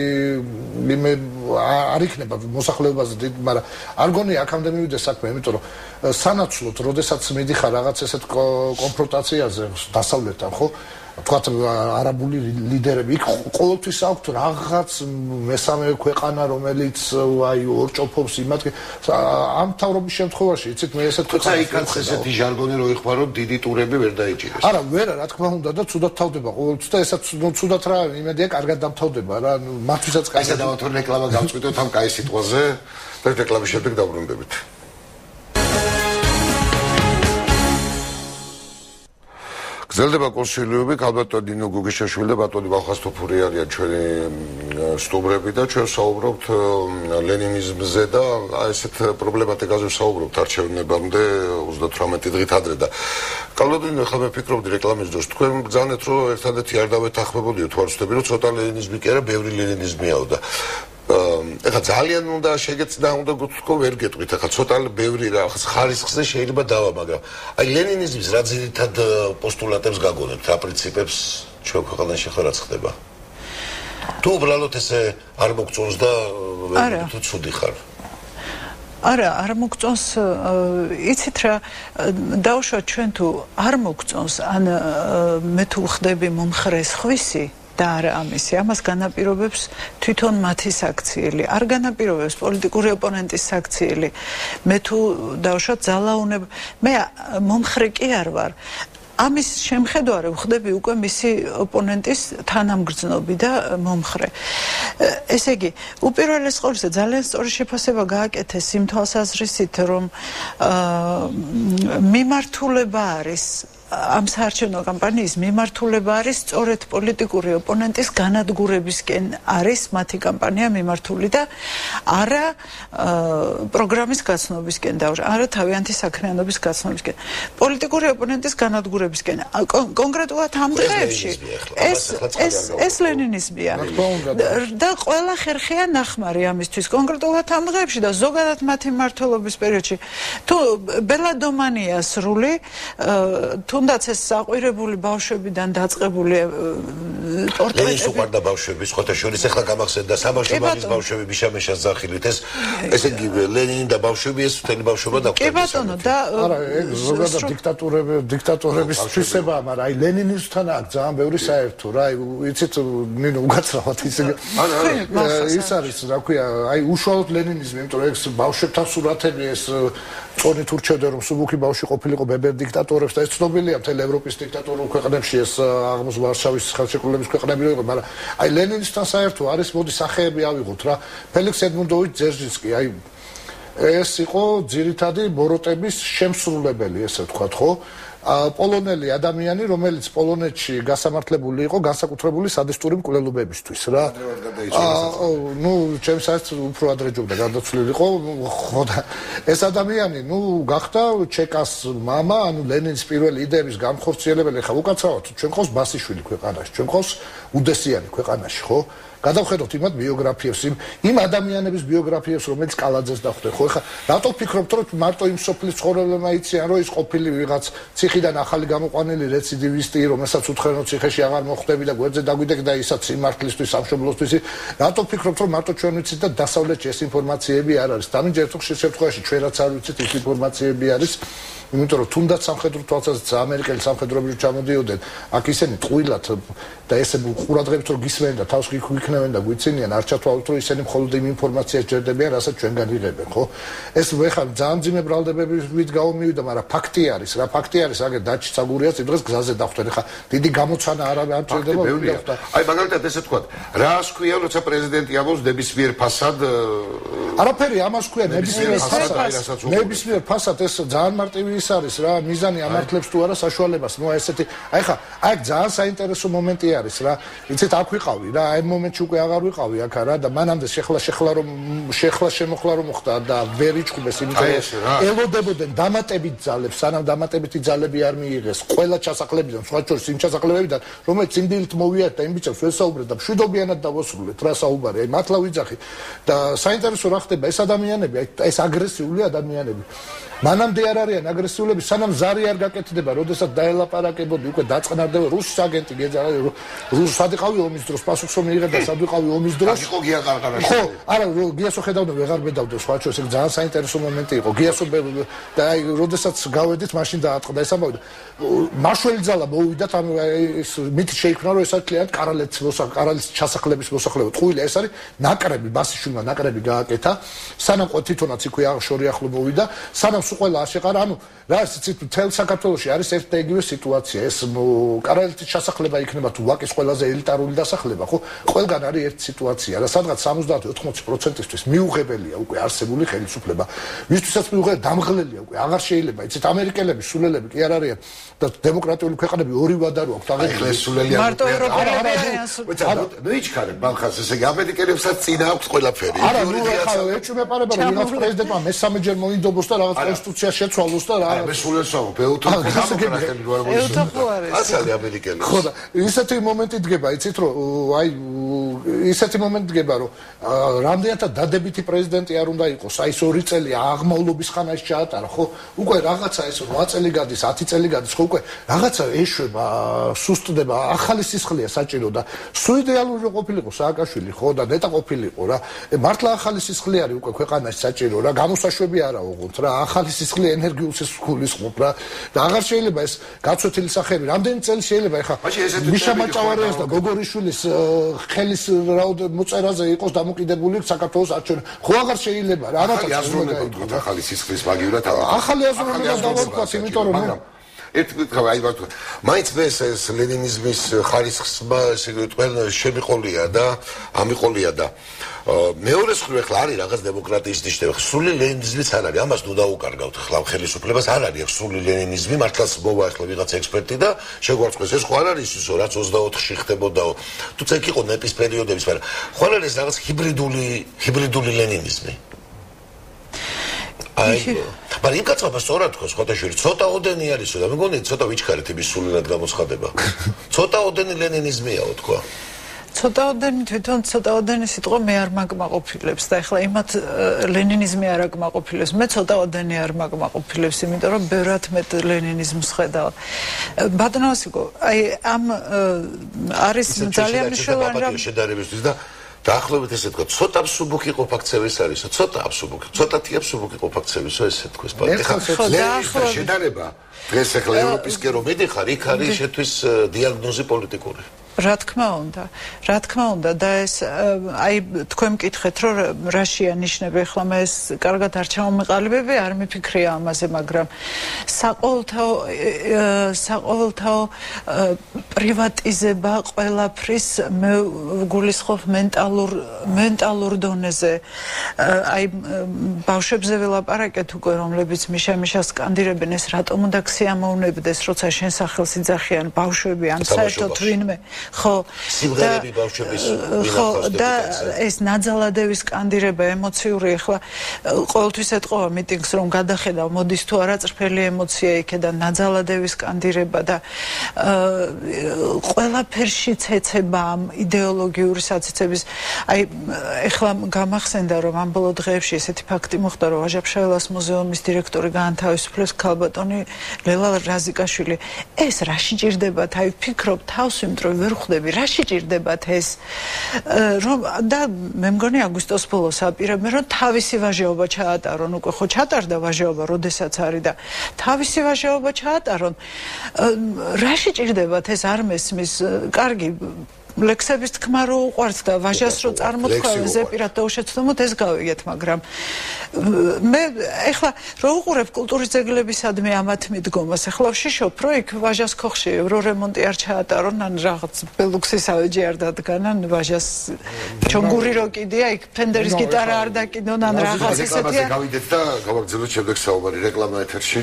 Speaker 7: არ იქნება მოსახლეობაზე მაგრამ არ გონია აქამდე მივიდეს საქმე იმიტომ რომ სანაცვლოდ როდესაც მიდიხარ რაღაც ესეთ კონფრონტაციაზე დასავლეთთან ხო თქვათ არაბული ლიდერები იქ ყოველთვის აქვთ რაღაც მესამე ქვეყანა რომელიც აი ორჭოფობს იმათ ამ თავრობის შემთხვევაში იცით მე ესეთ
Speaker 1: თუმცა იქაც ესეთი ჟარგონი რო იხმაროთ დიდი ტურები ვერ დაიჭირეს
Speaker 7: არა ვერა რა თქმა უნდა და ცუდად თავდება ყოველთვის და ესაც ცუდად რა იმედია კარგად დამთავრდება რა მათთვისაც
Speaker 1: კაი ესა დავთორ რეკლამა გავწყვიტოთ ამ კაი სიტყვაზე და რეკლამის შემდეგ დავბრუნდებით გრძელდება კონსილიუმი ქალბატონი ნინო გუგიშაშვილი და ბატონი მალხაზ თოფური არიან ჩვენი სტუმრები და ჩვენ საუბრობთ ლენინიზმზე და ესეთ პრობლემატიკაზე საუბრობთ არჩევნებამდე 38 დღით ადრე და ქალბატონი ხა მე ფიქრობდი რეკლამის დროს თქვენ გძანეთ რომ ერთადერთი არ დავეთანხმებოდიო თუ არ ვცდები რომ ცოტა ლენინიზმი კი არა ბევრი ლენინიზმიაო და ეხლა ძალიან უნდა შეგეცდა უნდა გთქო ვერ გეტყვით ეხლა ცოტა ბევრი რა ხარისხზე შეიძლება დავა მაგრამ აი ლენინიზმის რა ძირითად პოსტულატებს გაგონებთ რა პრინციპებს ჩვენ ქვეყანაში ხარ რაც ხდება თუ უბრალოდ ესე არ მოგწონს და თუ ცუდი ხარ
Speaker 6: არა არ მოგწონს იცით რა დავუშვათ ჩვენ თუ არ მოგწონს ან მე თუ ხდები მომხრეს ხვისი და არა ამისი ამას განაპირობებს თვითონ მათი საქციელი არ განაპირობებს პოლიტიკური ოპონენტის საქციელი მე თუ დავუშვათ ძალაუნებ მე მომხრე კი არ ვარ ამის შემხედარე ვხდები უკვე მისი ოპონენტის თანამგრძნობი და მომხრე ესე იგი უპირველეს ყოვლისა ძალიან სწორი შეფასება გააკეთეს იმ თვალსაზრისით რომ მიმართულება არის ამ საარჩევნო კამპანიის მიმართულება არის სწორედ პოლიტიკური ოპონენტის განადგურებისკენ არის მათი კამპანია მიმართული და არა პროგრამის გაცნობისკენ და არა თავიანთი საქმიანობის გაცნობისკენ პოლიტიკური ოპონენტის განადგურებისკენ კონკრეტულად ამ დღეებში ეს ლენინიზმია და ყველა ხერხია ნახმარი ამისთვის კონკრეტულად ამ დღეებში და ზოგადად მათი მმართველობის პერიოდში თუ ბელადომანია სრული თუნდაც ეს საყვირებული ბავშვებიდან დაწყებული პორტრეტები
Speaker 1: ლენინს უყვარდა ბავშვები სხვათა შორის ახლა გამახსენდა საბავშვო მაგის ბავშვები ბიშამეშას ზახილით ეს ესე იგი ლენინი და ბავშვები ეს მთელი ბავშვობა დაყვება
Speaker 6: კი ბატონო და
Speaker 7: არა ეგ ზოგადად დიქტატორების თვისებაა მაგრამ აი ლენინისთან აქ ძალიან ბევრი საერთო რა აი იცით ნინო უგაცრავად ის არის რა ქვია აი უშუალოდ ლენინიზმი იმიტომ რომ ეს ბავშვებთან სურათები ეს წონით ურჩევდა რომ სუბუქი ბავშვი ყოფილიყო ბებერ დიქტატორებს და ეს ცნობილია მთელ ევროპის დიქტატორულ ქვეყნებში ეს აღმოსავლეთ ვარშავის ხელშეკრულების ქვეყნები იყო მაგრამ აი ლენინისთან საერთო არის მოდი სახეები ავიღოთ რა ფელიქს ედმუნდოვიჩ ძერჟინსკი აი ეს იყო ძირითადი ბოროტების შემსრულებელი ესე ვთქვათ ხო პოლონელი ადამიანი რომელიც პოლონეთში გასამართლებული იყო განსაკუთრებული სადისტური მკვლელობებისთვის რა ნუ ჩემს არც უფრო ადრე ჯობდა გარდაცვლილი იყო ხო და ეს ადამიანი ნუ გახდა ჩეკას მამა ანუ ლენინის პირველი იდეების განხორციელებელი ხა უკაცრავად ჩვენ ყავს ბასიშვილი ქვეყანაში ჩვენ ყავს უდესიანი ქვეყანაში ხო გადავხედოთ იმათ ბიოგრაფიებს იმ ადამიანების ბიოგრაფიებს რომელიც კალაძეს დახვდე ხო ეხა რატო ფიქრობთ რომ მარტო იმ სოფლის ცხოვრებლებმა იციან რომ ის ყოფილი ვიღაც ციხიდან ახალი გამოყვანილი რეციდივისტი რომელსაც უთხრენ რომ ციხეში აღარ მოხვდები და გვერდზე დაგვიდეკ და ისაც სიმართლისთვის სამშობლოსთვის რატო ფიქრობთ რომ მარტო ჩვენ ვიცით და დასავლეთში ეს ინფორმაციები არ არის დამიჯერეთ რომ ხშირ შემთხვევაში ჩვენ რაც არ ვიცით ეს ინფორმაციები არის იმიტომ რომ თუნდაც სამხედრო თვალსაზრისით ამერიკელი სამხედროები ჩამოდიოდნენ აქ ისინი ტყუილად და ესე ყურადღებით რომ გისმენ და თავს გიქნევენ და გვიცინიან არ ჩათვალოთ რომ ისინი მხოლოდ იმ ინფორმაციას ჯერდებიან რასაც ჩვენგან იღებენ ხო ეს ეხლა ძალიან ძიმე ბრალდებებით გაომივიდა მაგრამ ფაქტი არის რა ფაქტი არის აგერ დაჩი საგურიას იმ დღეს გზაზე დახვდნენ ეხლა დიდი გამოცანა არ ჭირდება
Speaker 1: აი მაგალითად ესე თქვა რა ასქვია როცა პრეზიდენტი ამბობს ნებისმიერ ფასად
Speaker 7: არაფერი ამას ქვია ნებისმიერ ფასად ეს ძალიან მარტივი ის არის რა მიზანი ამართლებს თუ არა საშუალებას ნუ ესეთი აი ხა აი ძალიან საინტერესო მომენტი არის რა იცით აქ ვიყავი რა აი მომენტში უკვე აღარ ვიყავი აქ რა და მანამდე შეხლა შემოხლა რომ ხდა და ვერ იჭუბეს იმიტომ რომ ელოდებოდნენ დამატებით ძალებს სანამ დამატებითი ძალები არ მიიღეს ყველა ჩასახლებიდან სხვა შორის იმ ჩასახლებებიდან რომელიც იმ დილით მოვიარეთ და იმ ბიჭებს ვესაუბრეთ და მშვიდობიანად დავოსრულეთ რა საუბარი აი მართლა ვიძახი და საინტერესო რა ხდება ეს ადამიანები აი ეს აგრესიული ადამიანები მანამდე არ არიან აგრესიულები, სანამ ზარი არ გაკეთდება, როდესაც დაელაპარაკებოდი, უკვე დაწყნარდება რუსის აგენტი, სადიყავი ომის დროს, პასუხსო მიიღებდა სადიყავი ომის დროს.
Speaker 1: იყო გია ყარყარაში.
Speaker 7: ხო, არა, გიასო ხედავდა ვეღარ მედავდა, სხვა ჩვენ ეს ძალიან საინტერესო მომენტი იყო. გიასო და აი, როდესაც გავედით, მაშინ დაატყდა ეს ამბავი. მაშველი ძალა მოვიდა, ამ ეს მითი შეიქმნა, რომ ეს არის კლient კარალის ჩასახლების მოსახლეობა. ტყუილი ეს არის ნაკრები, ბასიშვილმა ნაკრები გააკეთა, სანამ თვითონაც იქვე აღშორი ახლო მოვიდა, სანამ სულ ყველა შეყარა, ანუ რა ისიც თელ საქართველოში არის ერთ და იგივე სიტუაცია. ეს კარალეთის ჩასახლება იქნება თუ ვაკის ყველაზე ელიტარული დასახლება, ხო? ყველგან არის ერთ სიტუაცია და სადღაც 70-80%-ისთვის მიუღებელია უკვე არსებული ხელისუფლება. ვისთვისაც მიუღებელია, დამღლელია უკვე, აღარ შეიძლება. იცით, ამერიკელები, სულელები კი არ არიან და დემოკრატიული ქვეყნები ორი ვადა რო აქვს აღებული.
Speaker 1: ეს სულელია.
Speaker 6: მარტო ევროპელები არიან.
Speaker 1: მეიჩქარებ ბალხას, ესე იგი ამერიკელებსაც წინა აქვს ყველაფერი.
Speaker 7: არა, ნუ ახლა ეჭვმეპარება რომ ვიღაც პრეზიდენტმა მესამეჯერ მოინდობოს და რაღაც კონსტიტუცია შეცვალოს და რა.
Speaker 1: მე სულელს ვამბობ, ეუთოფი ასალი ამერიკელი.
Speaker 7: ხო და ისეთი მომენტი დგება, იცით რომ აი ისეთი მომენტი დგება რომ რამდენად დადებითი პრეზიდენტი არ უნდა იყოს, აი ეს 2 წელი აღმავლობის ხანაში ჩაატარა, ხო? უკვე რაღაცა ეს 8 წელი გადის, 10 წელი გადის, ხო უკვე რაღაცა ეშვება, სუსტდება, ახალი სისხლია საჭირო და სუიდეალური ყოფილიყო სააკაშვილი, ხო და ნეტა ყოფილიყო რა. მართლა ახალი სისხლი არის უკვე ქვეყანაში საჭირო რა, გამოსაშვები არა ოღონდ რა, ახალი სისხლი ენერგიულ სისხლისყრობ რა და აღარ შეიძლება ეს გაცვეთილი სახეები, რამდენი წელი შეიძლება ეხა მიშა მაჭავარიას და გოგორიშვილის ხელის მოწერაზე იყოს დამოკიდებული საქართველოს არჩევნები. ხო აღარ შეიძლება რა, არათაც
Speaker 1: აზროვნებდა ახალი სისხლის მაგივრად
Speaker 7: ახალი აზროვნება დავარქვათ, იმიტომ რომ
Speaker 1: ერთ კითხვა აი ვარ თუ მაინც მე ეს ლენინიზმის ხარისხს ესე ყველა შემიყოლია და ამიყოლია და მეორე მხრივ ახლა არის რაღაც დემოკრატიის ნიშნები. სრული ლენინიზმიც არ არის, ამას ნუ დაუკარგავთ ახლა ხელისუფლებას არ არის სრული ლენინიზმი, მართლაც მოვა ახლა ვიღაც ექსპერტი და შეგვარწყვეს ეს ხო არ არის ისო რაც 24-ში ხდებოდაო. თუმცა იქ იყო ნეპის პერიოდების, მაგრამ ხო არ არის რაღაც ჰიბრიდული ლენინიზმი. აი, მაგრამ იმ კაცმა სწორად თქვა ხოთაშვილი, ცოტა ოდენი არისო და მეგონი ცოტა ვიჩქარეთ იმის სულელად გამოცხადება. ცოტა ოდენი ლენინიზმიაო თქვა.
Speaker 6: ცოტა ოდენი თვითონ ცოტა ოდენი სიტყვა მე არ მაგმაყოფილებს და ეხლა იმათ ლენინიზმი არ აგმაყოფილებს, მე ცოტა ოდენი არ მაგმაყოფილებს, იმიტომ რომ ბევრად მეტ ლენინიზმს ხედავ. ბატონოსიკო, აი ამ არის ძალიან მნიშვნელოვანი რამ
Speaker 1: შედარებისთვის და დაახლოებით ესე თქვა, ცოტა მსუბუქი ყოფაქცევის არისო, ცოტა აბსუბუქი, ცოტათი აბსუბუქი ყოფაქცევისო ესე თქვეს. ეხლა შედარება დღეს ახლა ევროპისკენ რომ მიდიხარ, იქ არის შეთვის დიაგნოზი პოლიტიკური.
Speaker 6: რა თქმა უნდა და ეს აი თქვენ მკითხეთ რომ რაშია ნიშნები, ახლა მე ეს კარგად არ ჩამომეყალიბები, არ მიფიქრია ამაზე, მაგრამ საყოველთაო პრივატიზება ყველაფრის მე გულისხმობ მენტალურ დონეზე. აი ბავშვებზე ველაპარაკეთ უკვე, რომლებიც მიშა სკანდირებენ, ეს რატომ უნდა ქსიამოვნებდეს, როცა შენ სახელს იძახიან ბავშვები ან საერთოდ ვინმე. ხო,
Speaker 1: სიმღერები ბავშვების
Speaker 6: და ეს ნაძალადევის სკანდირება ემოციური, ახლა ყოველთვის ეთყობა მიტინგს რომ გადახედავ, მოდის თუ არა წრფელი ემოცია იქედან ნაძალადევის სკანდირება და ყველაფერში ცეცება ამ იდეოლოგიური საცეცების. აი ახლა გამახსენდა რომ ამ ბოლო დღეებში ესეთი ფაქტი მოხდა, რომ ვაჟა-ფშაველას მუზეუმის დირექტორი გაანთავისუფლეს ქალბატონი ლელა რაზიკაშვილი. ეს რა შეჭირდებათ? აი ვფიქრობ თავს ვიმტრო ვერ ხვდები, რა შეჭირდებათ ეს რომ და მე მგონი აგვისტოს ბოლოს აპირებენ რომ თავისი ვაჟეობა ჩაატარონ, უკვე ხო ჩატარდა ვაჟეობა, როდესაც არის და თავისი ვაჟეობა ჩაატარონ. რა შეჭირდებათ ეს არ მესმის, კარგი ლექსების თქმა რო უყვართ და ვაჟას რო წარმოთქვამენ ზეპირად და უშეცდომოდ ეს გავიგეთ, მაგრამ მე ეხლა რო უყურებ კულტურის ძეგლებისადმი ამათ მიდგომას, ეხლა ვშიშობ რომ იქ ვაჟას ქოხში რო რემონტი არ ჩაატარონ, ან რაღაც ბელუქსის ავეჯი არ დადგან, ან ვაჟას ჩონგური რო კიდია, იქ ფენდერის გიტარა არ დაკიდონ, ან რაღაც ესეთია.
Speaker 1: გავიდეთ და გავაგრძელოთ შემდეგ საუბარი რეკლამა ეთერში.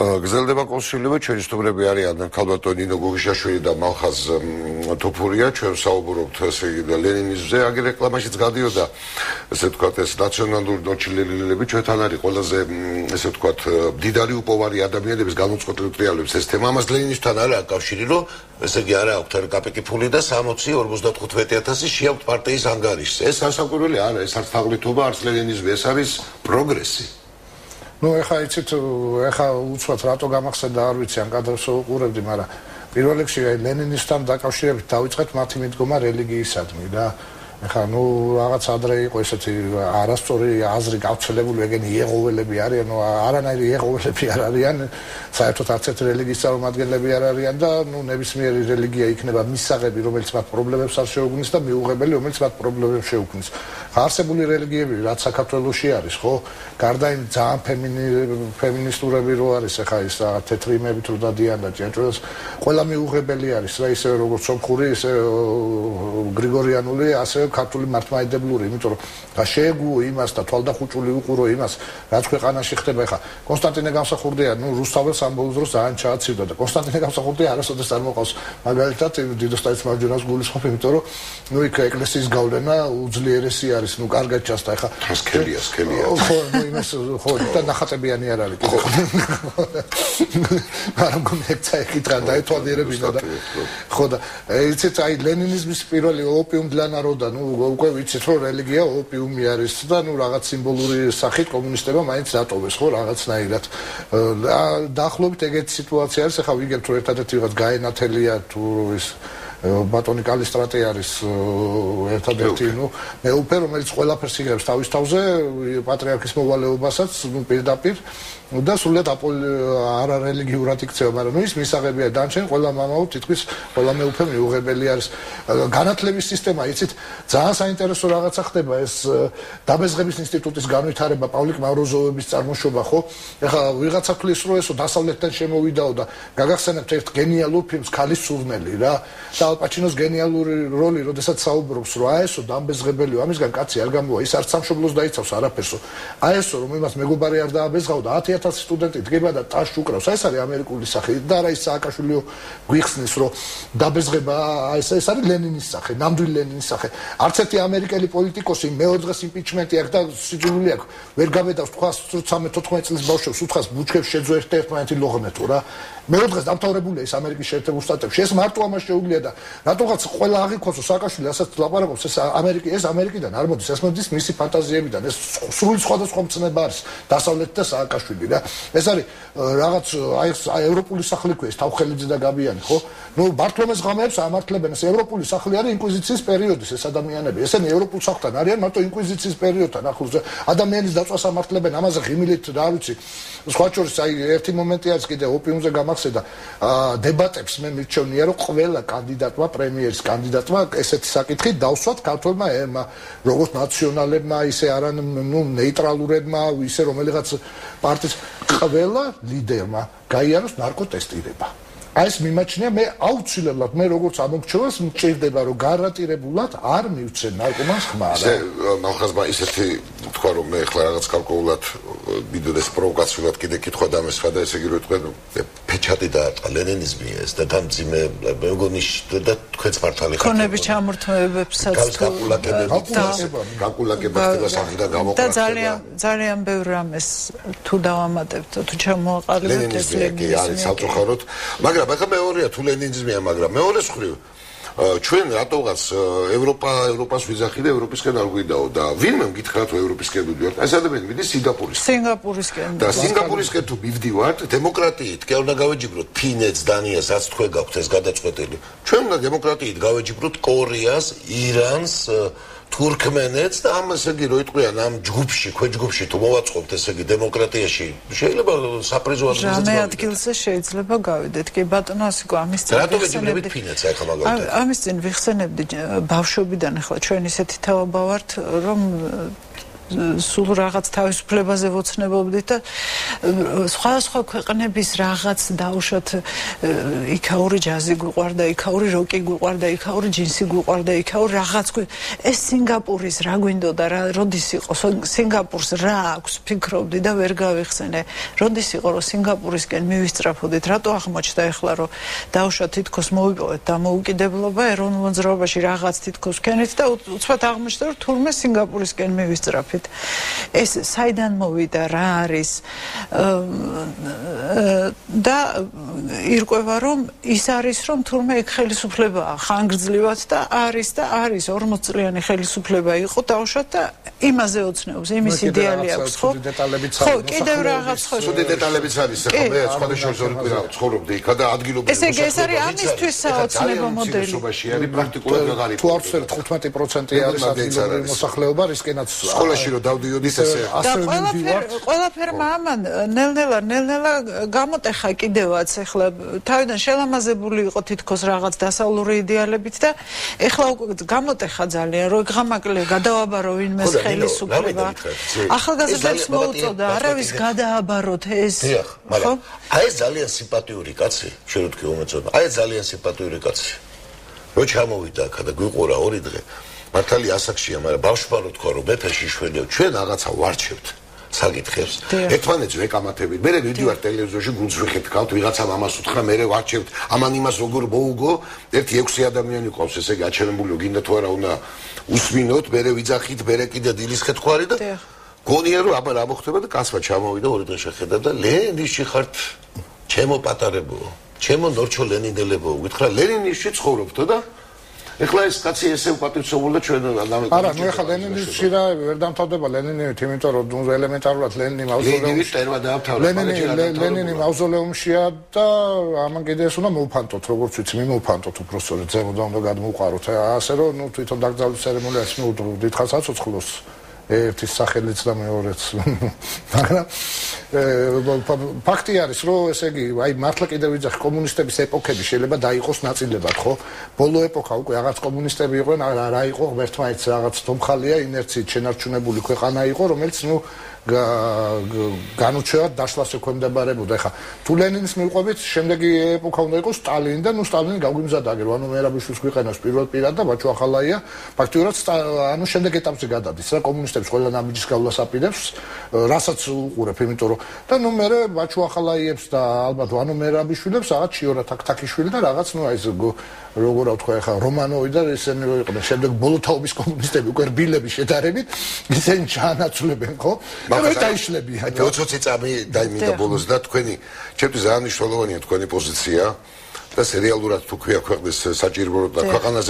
Speaker 1: გრძელდება კონსულტაციები, ჩვენი სტუმრები არიან ქალბატონი ნინო გოგიშაშვილი და მალხაზ თოფურია, ჩვენ საუბრობთ ესე იგი ლენინიზმზე, აგერ რეკლამაშიც გადიოდა, ესე ვთქვათ, ეს ნაციონალური ნოჩილელები ჩვენთან არის ყველაზე ესე ვთქვათ, მდიდარი უპოვარი ადამიანების განუწყვეტლივ ტრიალებს ეს თემა, ამას ლენინისთან არ აქვს კავშირი, რომ ესე იგი არა აქვს არ კაპიკი ფული და 60-55,000 შეაქვთ პარტიის ანგარიშზე. ეს სასაკვირველი არა, ეს არც თაღლითობა, არც ლენინიზმი, ეს არის პროგრესი.
Speaker 7: ნუ ეხა იცით, ეხა უცბად რატო გამახსენდა არ ვიცი, ამ კადრს უყურებდი, მაგრამ პირველ რიგში ლენინისთან დაკავშირებით დავიწყეთ მათი მიდგომა რელიგიისადმი და ეხა ნუ რაღაც ადრე იყო ესეთი არასწორი აზრი გავრცელებული, ეგენი იეღოველები არიან, ნუ არანაირი იეღოველები არ არიან, საერთოდ არც ერთი რელიგიის წარმომადგენლები არ არიან და ნუ ნებისმიერი რელიგია იქნება მისაღები, რომელიც მათ პრობლემებს არ შეუქმნის და მიუღებელი, რომელიც მათ პრობლემებს შეუქმნის. არსებული რელიგიები, რაც საქართველოში არის, ხო? გარდა იმ ძალიან ფემინისტურები რო არის, ეხა ის რაღაც თეთრი იმებით რო დადიან და ჭიანჭველს, ყველა მიუღებელი არის, რა ისე როგორც სომხური, ისე გრიგორიანული, ასე ქართული მართლმადიდებლური, იმიტომ რომ და შეეგუო იმას და თვალდახუჭული უყურო იმას, რაც ქვეყანაში ხდება. ეხა კონსტანტინე გამსახურდია, ნუ რუსთაველს ამბობს დროს ძალიან ჩააცივდა და კონსტანტინე გამსახურდია არასოდეს არ მოყავს მაგალითად დიდოსტანის მარჯვენას გულისხმობ, იმიტომ რომ ნუ იქ ეკლესიის გავლენა უძლიერესი არის, ნუ კარგად ჩასტა. ეხა
Speaker 1: სკელია.
Speaker 7: ხო, ნუ იმას ხო და ნახატებიანი არ არის კიდე. მაგრამ გომეცა ეკითხა და ეთვალიერებინა და ხო და იცით, აი ლენინიზმის პირველი ოპიუმდლანა რო და ნუ უკვე ვიცით რომ რელიგია ოპიუმი არის და ნუ რაღაც სიმბოლური სახით კომუნისტებმა მაინც დატოვეს ხო რაღაცნაირად. დაახლოებით ეგეთი სიტუაცია არის, ახლა ვიგებთ რომ ერთადერთი ვიღაც გაენათელია თუ ის ბატონი კალისტრატე არის ერთადერთი ნუ მეუფე რომელიც ყველაფერს იგებს თავის თავზე პატრიარქის მოვალეობასაც ნუ პირდაპირ და სულად არარელიგიურად იქცევა, მაგრამ ნუ ის მისაღებია დანჩენ ყველა მამაო თითქმის ყველა მეუფე მიუღებელი არის. განათლების სისტემა იცით ძალიან საინტერესო რაღაცა ხდება ეს დაბეზღების ინსტიტუტის განვითარება, პავლიკ მავროზოვების წარმოშობა ხო? ეხლა ვიღაცა თვლის რომ ესო დასავლეთიდან შემოვიდაო და გაგახსენებთ ერთ გენიალურ ფილმს ქალის სურნელი რა და ალ პაჩინოს გენიალური როლი, როდესაც საუბრობს რომ აესო დამბეზღებელიო, ამისგან კაცი არ გამოვა, ის არც სამშობლოს დაიცავს არაფერსო. აესო რომ იმას მეგობარი არ დააბეზღავდა 10,000 სტუდენტი დგება და ტაშს უკრავს. ეს არის ამერიკული სახე და არა ის სააკაშვილიო გვიხსნის რომ დაბეზღება ეს არის ლენინის სახე, ნამდვილი ლენინის სახე. არც ერთი ამერიკელი პოლიტიკოსი მეორე დღეს იმპიჩმენტი აქვს და სიძულვილი აქვს. ვერ გაბედავს თქვას 13-14 წლის ბავშვებს უთხას ბუჩქებს შეძო ერთმანეთი ლოღნეთო რა. მეორე დღეს დამთავრებულია ის ამერიკის შეერთებულ შტატებში. ეს მარტო ამას შეუძლია და რატოღაც ყველა აღიქვასო სააკაშვილი ასაც ლაპარაკობს ეს ამერიკიდან არ მოდის, ეს მოდის მისი ფანტაზიებიდან. ეს სრული სხვადასხვა მცნება არის დასავლეთ და სააკაშვილი რა. ეს არის რაღაც აი ევროპული სახლი ქვია, თავხელიძე და გაბიანი ხო? ნუ ბართლომეს ღამეებს ამართლებენ, ეს ევროპული სახლი არის ინკვიზიციის პერიოდის ეს ადამიანები. ესენი ევროპულ სახლთან არიან მარტო ინკვიზიციის პერიოდთან ახლოს. ადამიანის დაწვას ამართლებენ, ამაზე ღიმილით რა ვიცი. სხვა შორის აი ერთი მომენტი არის კიდე ოპიუმზე გამახსენდა დებატებს მე მირჩევნია რომ ყველა კანდიდატმა პრემიერის კანდიდატმა ესეთი საკითხი დავსვათ ქართულმა ერმა, როგორც ნაციონალებმა, ისე არან ნუ ნეიტრალურებმა, ისე რომელიღაც პარტიის ყველა ლიდერმა გაიაროს ნარკოტესტირება. აი ეს მიმაჩნია მე აუცილებლად მე როგორც ამომრჩევას მჭირდება რომ გარანტირებულად არ მივცენ ნარკომანს ხმა რა.
Speaker 1: ესე მალხაზმა ისეთი თქვა რომ მე ახლა რაღაც კალკულად მიდოდეს პროვოკაციულად კიდე კითხვა დამესხა და ესე იგი რომ თქვენ პეჩატი დაარტყა ლენინიზმი ეს და დამძიმე მე მგონი და თქვენც მართალი ხართ.
Speaker 6: ქონები ჩამორთმევებსაც
Speaker 1: გაკულაკება ხდება სახიდან გამოყრა.
Speaker 6: და ძალიან ბევრ რამეს თუ დავამატებთ თუ ჩამოაყალიბებთ ეს ლენინიზმი
Speaker 1: არის საწუხაროდ, მაგრამ ახლა მეორეა თუ ლენინიზმია, მაგრამ მეორე მხრივ ჩვენ რატოღაც ევროპას ვიძახი და ევროპისკენ არ გვიდაო და ვინმე მგითხრათ რომ ევროპისკენ ვიდივართ, ეს ადამიანი მიდის
Speaker 6: სინგაპურისკენ
Speaker 1: და სინგაპურისკენ თუ მივდივართ დემოკრატიით კი არ უნდა გავეჯიბროთ ფინეთს, დანიას, რაც თქვენ გაქვთ ეს გადაწყვეტილი. ჩვენ უნდა დემოკრატიით გავეჯიბროთ კორეას, ირანს, თურქმენეთს და ამ ესე იგი რო იტყვიან ამ ჯგუფში, ქვეჯგუფში თუ მოვაწყობთ ესე იგი დემოკრატიაში შეიძლება საპრიზო ადგილზე
Speaker 6: რამე ადგილზე შეიძლება გავიდეთ. კი ბატონო ასიკო ამის წინ
Speaker 1: რატო ვეჯიბრებით ფინეთს ახლა მაგალითად?
Speaker 6: ამის წინ ვიხსენებდი ბავშვობიდან ახლა ჩვენ ისეთი თაობა ვართ რომ სულ რაღაც თავისუფლებაზე ვოცნებობდით და სხვადასხვა ქვეყნების რაღაც დაუშვათ იქაური ჯაზი გვიყვარდა, იქაური როკი გვიყვარდა, იქაური ჯინსი გვიყვარდა, იქაური რაღაც ეს სინგაპურის რა გვინდოდა რა როდის იყო სინგაპურს რა აქვს ფიქრობდი და ვერ გავიხსენე როდის იყო რომ სინგაპურისკენ მივისწრაფოდით რატო აღმოჩნდა ეხლა რომ დაუშვათ თითქოს მოვიპოვეთ დამოუკიდებლობა ეროვნულ მოძრაობაში რაღაც თითქოს ვქენით და უცბად აღმოჩნდა რომ თურმე სინგაპურისკენ მივისწრაფით ეს საიდან მოვიდა რა არის და ირკვევა რომ ის არის რომ თურმე იქ ხელისუფლებაა ხანგრძლივად და არის 40 წლიანი ხელისუფლება იყო დაუშვათ და იმაზე ოცნობს იმის იდეალი აქვს ხო ხო კიდევ რაღაც ხო
Speaker 1: ცუდი დეტალებიც არის ხო მე სხვა შორს ორი კვირა ცხოვრობდი იქა და ადგილობრივი
Speaker 6: ესე იგი ეს არის ამისთვის საოცნებო მოდელი
Speaker 1: სობაში არის პრაქტიკულად ვეღარ
Speaker 7: თუ არ ვცერ 15% არის ადგილობრივი მოსახლეობა რისკენაც
Speaker 1: სკოლაში რომ დავდიოდის ესე
Speaker 6: და ყველაფერმა ამან ნელ-ნელა გამოტეხა კიდევაც ეხლა თავიდან შელამაზებული იყო თითქოს რაღაც დასავლური იდეალებით და ეხლა უკვე გამოტეხა ძალიან რომ ღამაკლე გადავაბარო ვინმეს ხელისუფლება ახალგაზრდებს მოუწოდა არავის გადააბაროთ ეს
Speaker 10: ხო აი ეს ძალიან სიმპათიური კაცი შენ ვთქვი უმეწონა აი ეს ძალიან სიმპათიური კაცი რო ჩამოვიდა აქ და გვიყურა 2 დღე მართალი ასაკშია მაგრამ ბავშვმა რო თქვა რომ მეფეში შვენიო ჩვენ რაღაცა ვარჩევთ საკითხებს ერთმანეთს ვეკამათებით მე ვიდივარ ტელევიზორში გულს ვიხეთქავთ ვიღაცამ ამას უთხრა მე ვარჩევთ ამან იმას როგორ მოუგო ერთი 6 ადამიანი ყავს ესე იგი აჩერებული გინდა თუ არა უნდა უსმინოთ მე ვიძახით მე კიდე დილის ხეთქვარი და გონია რომ აბა რა მოხდება და კაცმა ჩამოვიდა 2 დღე შეხედა და ლენინში ხართ ჩემო პატარებო ჩემო ნორჩო ლენინელებო ვითხრა ლენინში ცხოვრობთო და ეხლა ეს კაცი ესე უპატივცემული და ჩვენ
Speaker 7: არა ნუ ეხლა ლენინში რა ვერ დამთავრდება ლენინივით იმიტომ რომ ელემენტარულად ლენინი მავზოლეუმშია და ამან კიდე ეს უნდა მოვფანტოთ როგორც ვიცი მიმოვფანტოთ უბრალოდ ზემოდან უნდა გადმოვყაროთ ასე რომ ნუ თვითონ დაკრძალვის ცერემონიას დიდხანს აწოცხლოს ერთის სახელიც და მეორეც მაგრამ ფაქტი არის რომ ესე იგი აი მართლა კიდევ ვიძახი კომუნისტების ეპოქები შეიძლება დაიყოს ნაწილებად ხო ბოლო ეპოქა უკვე რაღაც კომუნისტები იყვნენ რა იყო ღმერთმაიც რაღაც დომხალია ინერციით შენარჩუნებული ქვეყანა იყო რომელიც ნუ განუჩევად დაშლას ექვემდებარებოდა ეხა თუ ლენინის მივყვებით შემდეგი ეპოქა უნდა იყოს სტალინი და ნუ სტალინი გაგვიმზადაგე ანუ მერაბიშვილს გვიყენოს პირველ პირად და ბაჩუ ახალაია ფაქტიურად ანუ შემდეგ ეტაპზე გადადის რა კომუნისტებს ყველა ნაბიჯის გავლას აპირებს რასაც უყურებ იმიტომ რომ და ნუ მე ბაჩუ ახალაიებს და ალბათ ანუ მერაბიშვილებს რაღაც ჩიორა თაქთაქიშვილი და რაღაც ნუ აი ეს როგორ ვთქვა ეხა რომანოვი და ესენი რო იყვნენ შემდეგ ბოლოთაობის კომუნისტები უკვე რბილები შედარებით ისინი ჩაანაცვლებენ ხო მე დაიშლებია
Speaker 1: 20 წამი დაიმინდა ბოლოს და თქვენი ჩემთვის ძალიან მნიშვნელოვანია თქვენი პოზიცია და სერიალურად თუ ქვია ქვეყნის საჭირო და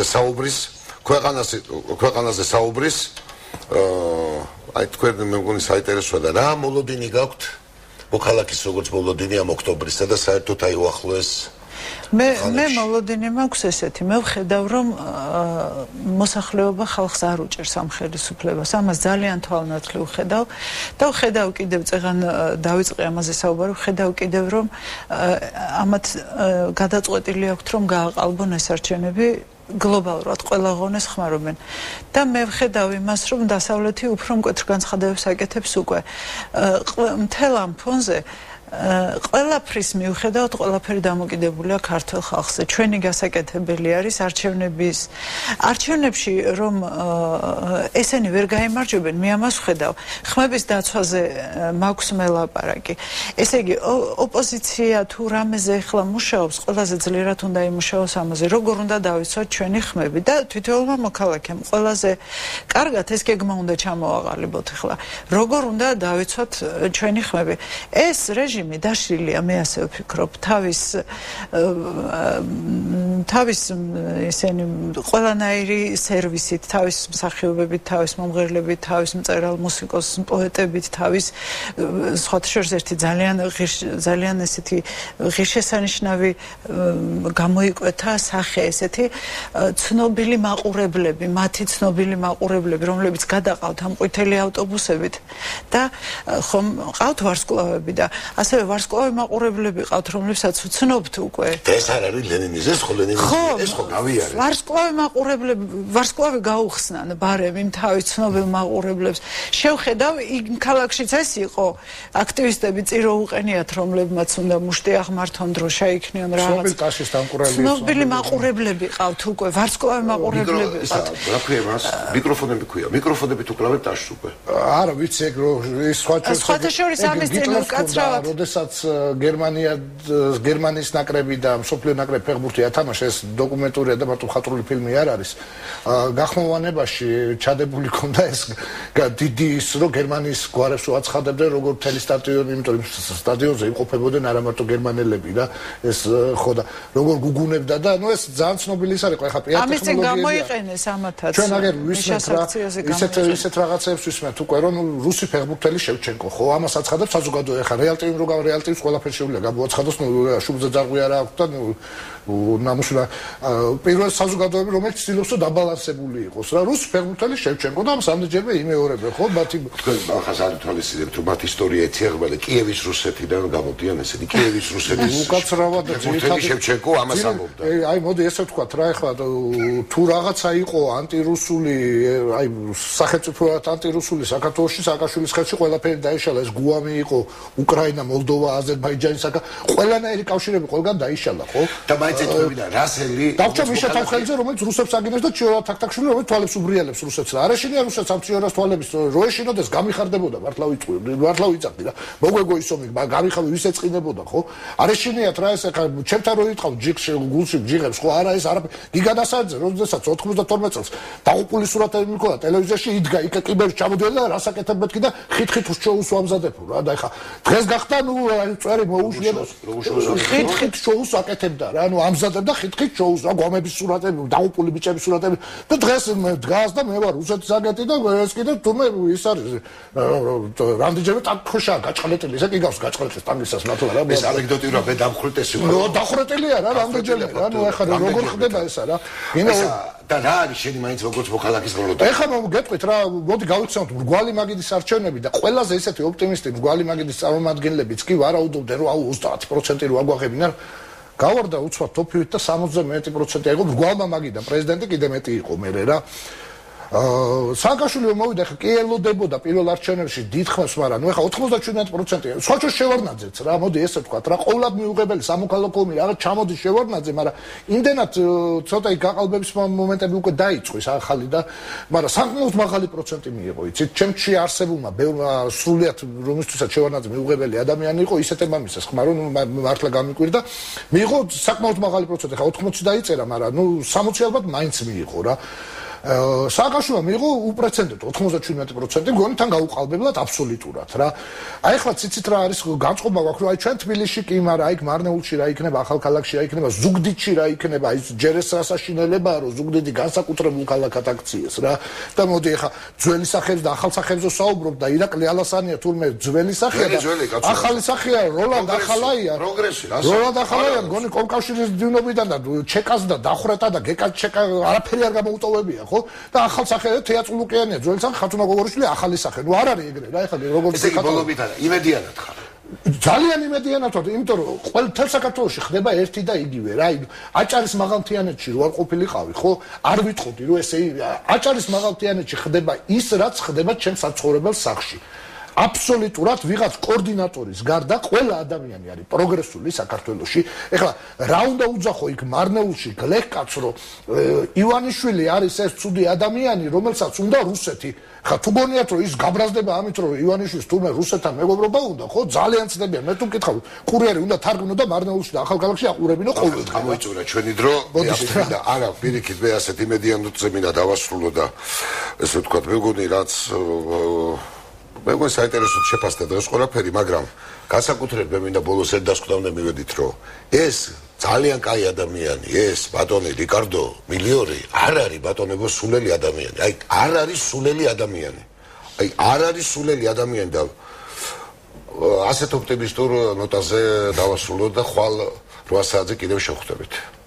Speaker 1: ქვეყანაზე საუბრის აი თქვენ მე მგონი საინტერესოა და რა მოლოდინი გაქვთ მოქალაქის როგორც მოლოდინია ოქტომბრისა და საერთოდ აი უახლოეს
Speaker 6: მე მოლოდინი მაქვს ესეთი მე ვხედავ რომ მოსახლეობა ხალხს არ უჭერს ამ ხელისუფლებას ამას ძალიან თვალნათლი ვხედავ და ვხედავ კიდევ წეგან დავიწყე ამაზე საუბარი ვხედავ კიდევ რომ ამათ გადაწყვეტილი აქვთ რომ გააყალბონ ეს არჩევნები გლობალურად ყველა ღონეს ხმარობენ და მე ვხედავ იმას რომ დასავლეთი უფრო მკვეთრ განცხადებებს აკეთებს უკვე მთელ ამ ფონზე ყველაფრის მიუხედავად ყველაფერი დამოკიდებულია ქართულ ხალხზე ჩვენი გასაკეთებელი არის არჩევნებში რომ ესენი ვერ გაიმარჯვებენ მე ამას ვხედავ ხმების დაცვაზე მაქვს მელაპარაკი ესე იგი ოპოზიცია თუ რამეზე ახლა მუშაობს ყველაზე ძლიერად უნდა იმუშაოს ამაზე როგორ უნდა დავიცვათ ჩვენი ხმები და თითოეულმა მოქალაქემ ყველაზე კარგად ეს გეგმა უნდა ჩამოაყალიბოთ ახლა როგორ უნდა დავიცვათ ჩვენი ხმები ეს რეჟიმი დაშლილია მე ასე ვფიქრობ თავის ისენი ყველანაირი სერვისით თავის მსახიობებით თავის მომღერლებით თავის მწერალ მუსიკოს პოეტებით თავის სხვათა შორის ერთი ძალიან ესეთი ღირსშესანიშნავი გამოიკვეთა სახე ესეთი ცნობილი მაყურებლები მათი ცნობილი მაყურებლები რომლებიც გადაყავთ ამ ყვითელი ავტობუსებით და ხომ ყავთ ვარსკვლავები და ასე ასევე ვარსკვლავი მაყურებლები ყავთ, რომლებსაც ვცნობთ უკვე.
Speaker 10: და ეს არ არის ლენინის, ეს ხო ლენინის, ეს ხო გავიარე.
Speaker 6: ვარსკვლავი მაყურებლები, ვარსკვლავი გაუხსნან ბარემ იმ თავის ცნობილ მაყურებლებს. შევხედავ იმ ქალაქშიც ეს იყო აქტივისტები წირო უყენიათ, რომლებმაც უნდა მუშტი აღმართონ დრო შეიქნიონ რაღაც.
Speaker 7: ცნობილი ტაშის დამყურებელი.
Speaker 6: ცნობილი მაყურებლები ყავთ უკვე, ვარსკვლავი მაყურებლები ყავთ.
Speaker 10: რა ქვია მას? მიკროფონები ქვია. მიკროფონები თუ კლავებ ტაშს უკვე.
Speaker 7: არა, ვიცი ეგ ის
Speaker 6: სხვათა შორის ამის წინ უკაცრავად.
Speaker 7: როდესაც გერმანიის ნაკრები და მსოფლიო ნაკრები ფეხბურთი ათამაშა, ეს დოკუმენტურია და მარტო მხატვრული ფილმი არ არის. გახმოვანებაში ჩადებული ქონდა ეს დიდი ის რომ გერმანიის გვარებს უაცხადებდნენ როგორ მთელი სტადიონი, იმიტომ რომ სტადიონზე იმყოფებოდნენ არა მარტო გერმანელები და ეს ხო და როგორ გუგუნებდა და ნუ ეს ძალიან ცნობილი ის არის, ხო ეხლა პიარ
Speaker 6: ტექნოლოგიები. ამის წინ გამოიყენეს ამათაც.
Speaker 7: ჩვენ აგერ ვისმენთ რა ისეთ რაღაცებს ვისმენთ უკვე რომ რუსი ფეხბურთელი შევჩენკო ხო ამას აცხადებს საზოგადოება ეხლა რეალ ტიმი რო რეალ ტიმს ყველაფერი შეუძლია გამოაცხადოს ნუ შუბზე ძარღვი არა აქვს და ნუ ნამუშევრა პირველ საზოგადოები რომელიც ცდილობს რომ დაბალანსებული იყოს რა რუსი ფეხბურთელი შევჩენკო და ამას ამდენჯერმე იმეორებენ ხო მათი
Speaker 10: თქვენ ახლა თვალისწინებთ რომ მათი ისტორია ეციაღება და კიევის რუსეთიდან გამოდიან ესენი კიევის რუსეთის
Speaker 7: უკაცრავად და
Speaker 10: ძირითადი შევჩენკო ამას ამბობდა
Speaker 7: აი მოდი ესე ვთქვათ რა ეხლა თუ რაღაცა იყო ანტირუსული აი სახელმწიფოებრივ ანტირუსული საქართველოში სააკაშვილის ხელში ყველაფერი დაიშალა ეს გუამი იყო უკრაინა მოლდოვა აზერბაიჯანი ყველანაირი კავშირები ყველგან დაიშალა ხო
Speaker 10: და მაინც ეთქვებინა რასელი
Speaker 7: დავჭა მიშა ხელზე რომელიც რუსებს აგინებს და ჩიორა თაქთაქშვილი რომელიც თვალებს უბრიალებს რუსეთს რა არაშენია რუსეთს ამ ჩიორას თვალებს რო ეშინოდეს გამიხარდებოდა მართლა ვიწახდი რა მოგვეგო ისომი გამიხავი ვის ეწყინებოდა ხო არაშენიათ რა ეს ახლა ჩემთან რო იტყავ ჯიგში გულში ჯიღებს ხო არა ეს არა გიგანასაძე როდესაც 92 წელს დაღუპული სურათები მიქონდა ტელევიზიაში იდგა იქ კიბერში ჩამოდიოდა და რასაკეთებ მეთქი და ხით შოუს ვამზადებო რა და ეხა დღეს გახდა ნუ წვერი მოუშლია ხით შოუს აკეთებდა რა ნუ ამზადებდა ხით შოუს რა გვამების სურათები დაღუპული ბიჭების სურათები და დღეს დგას და მე ვარ რუსეთის აგენტი და ეს კიდე თუმე ის არის რამდენჯერმე ტანკშა გაჭყლეტილი ესე კი გავს გაჭყლეტეს ტანგისას მართლა რა
Speaker 10: ეს ანეკდოტიურია მე დამხრეტესი ვარ
Speaker 7: ნუ დახრეტილია რა რამდენჯერმე რა ნუ ეხა როგორ ხდება ესა რა
Speaker 10: და რა არის შენი მაინც როგორც მოქალაქის როლო და
Speaker 7: ეხლა მოგეტყვით რა მოდი გავიცანოთ მრგვალი მაგიდის არჩევნები და ყველაზე ესეთი ოპტიმისტი მრგვალი მაგიდის წარმომადგენლებიც კი ვარაუდობდნენ რომ აუ 30% რო აგვაღებინან გავარდა უცბად თოფივით და 70% აიღო მრგვალმა მაგიდან პრეზიდენტი კიდე მეტი იყო მერე რა სააკაშვილი მოვიდა ხა კი ელოდებოდა პირველ არჩევნებში დიდხმას მაგრამ ნუ ეხა 97% სხვაჩო შევარნაძეც რა მოდი ესე ვთქვათ რა ყოვლად მიუღებელი სამოქალაქო ომი რაღაც ჩამოდის შევარნაძე მაგრამ იმდენად ცოტა გაყალბების მომენტები უკვე დაიწყვის ახალი და მაგრამ საკმაოდ მაღალი პროცენტი მიიღო იცით ჩემში არსებულმა ბევრმა სრულიად რომისთვისაც შევარნაძე მიუღებელი ადამიანი იყო ისეთებმა მისეს ხმა რომ მართლა გამიკვირდა მიიღო საკმაოდ მაღალი პროცენტი ხა 80 დაიწერა მაგრამ ნუ 60 ალბათ მაინც მიიღო რა სააკაშვილმა მიიღო უპრეცედენტო 97% მგონი თან გაუყალბებლად აბსოლუტურად რა. აი ახლა ციცით რა არის განწყობა გვაქვს რომ აი ჩვენ თბილისში კი მაგრამ აი მარნეულში რა იქნება ახალქალაქში რა იქნება ზუგდიდში რა იქნება აი ჯერეს რასაშინელებაა რომ ზუგდიდი განსაკუთრებულ ქალაქად აქციეს რა და მოდი ახლა ძველი სახეებს და ახალ სახეებზე საუბრობ და ირაკლი ალასანია თურმე ძველი სახეა და ახალი სახეა როლანდ ახალაია
Speaker 10: პროგრესი რა
Speaker 7: როლანდ ახალაია მგონი კომკავშირის დიუნობიდან და ჩეკას და დახრეტა და გეკა ჩეკა არაფერი არ გამოუტოვებია ხო და ახალ სახე თეატრულუკიანია ძველი სახე ხათუნა გოგორიშვილი ახალი სახე ნუ არ არის ეგრე რა ეხლა როგორც
Speaker 10: ესე იგი ბოლომით არა იმედიანად ხარ
Speaker 7: ძალიან იმედიანად ვარ იმიტომ რომ ყველ საქართველოში ხდება ერთი და იგივე რა აჭარის მაღალმთიანეთში რო არ ყოფილიყავი ხო არ ვიტყოდი რომ ესე აჭარის მაღალმთიანეთში ხდება ის რაც ხდება ჩემს საცხოვრებელ სახლში აბსოლუტურად ვიღაც კოორდინატორის გარდა ყველა ადამიანი არის პროგრესული საქართველოში. ეხლა რა უნდა უძახო იქ მარნეულში გლეხკაც რომ ივანიშვილი არის ეს ცუდი ადამიანი რომელსაც უნდა რუსეთი. ხა თუ გონიათ რომ ის გაბრაზდება ამით რომ ივანიშვილს თურმე რუსეთთან მეგობრობა უნდა ხო ძალიან ცდებიან მე თუ მკითხავ კურიერი უნდა თარგმნო და მარნეულში და ახალქალაქში აყურებინო ყოველდღე.
Speaker 10: გამოიწურა ჩვენი დრო და არა პირიქით მე ასეთ იმედიანობზე მინდა დავასრულო და ესე ვთქვათ მეგონი რაც მე გვე საინტერესოდ შეფასდა დღეს ყველაფერი, მაგრამ განსაკუთრებით მე მინდა ბოლოს ერთ დასკვნამდე მივედით, რომ ეს ძალიან კაი ადამიანი, ეს ბატონი რიკარდო მილიორი არ არის ბატონებო სულელი ადამიანი. აი არ არის სულელი ადამიანი. აი არ არის სულელი ადამიანი და ასეთ ოპტიმისტურ ნოტაზე დავასრულოთ და ხვალ 8 საათზე კიდევ შევხვდებით.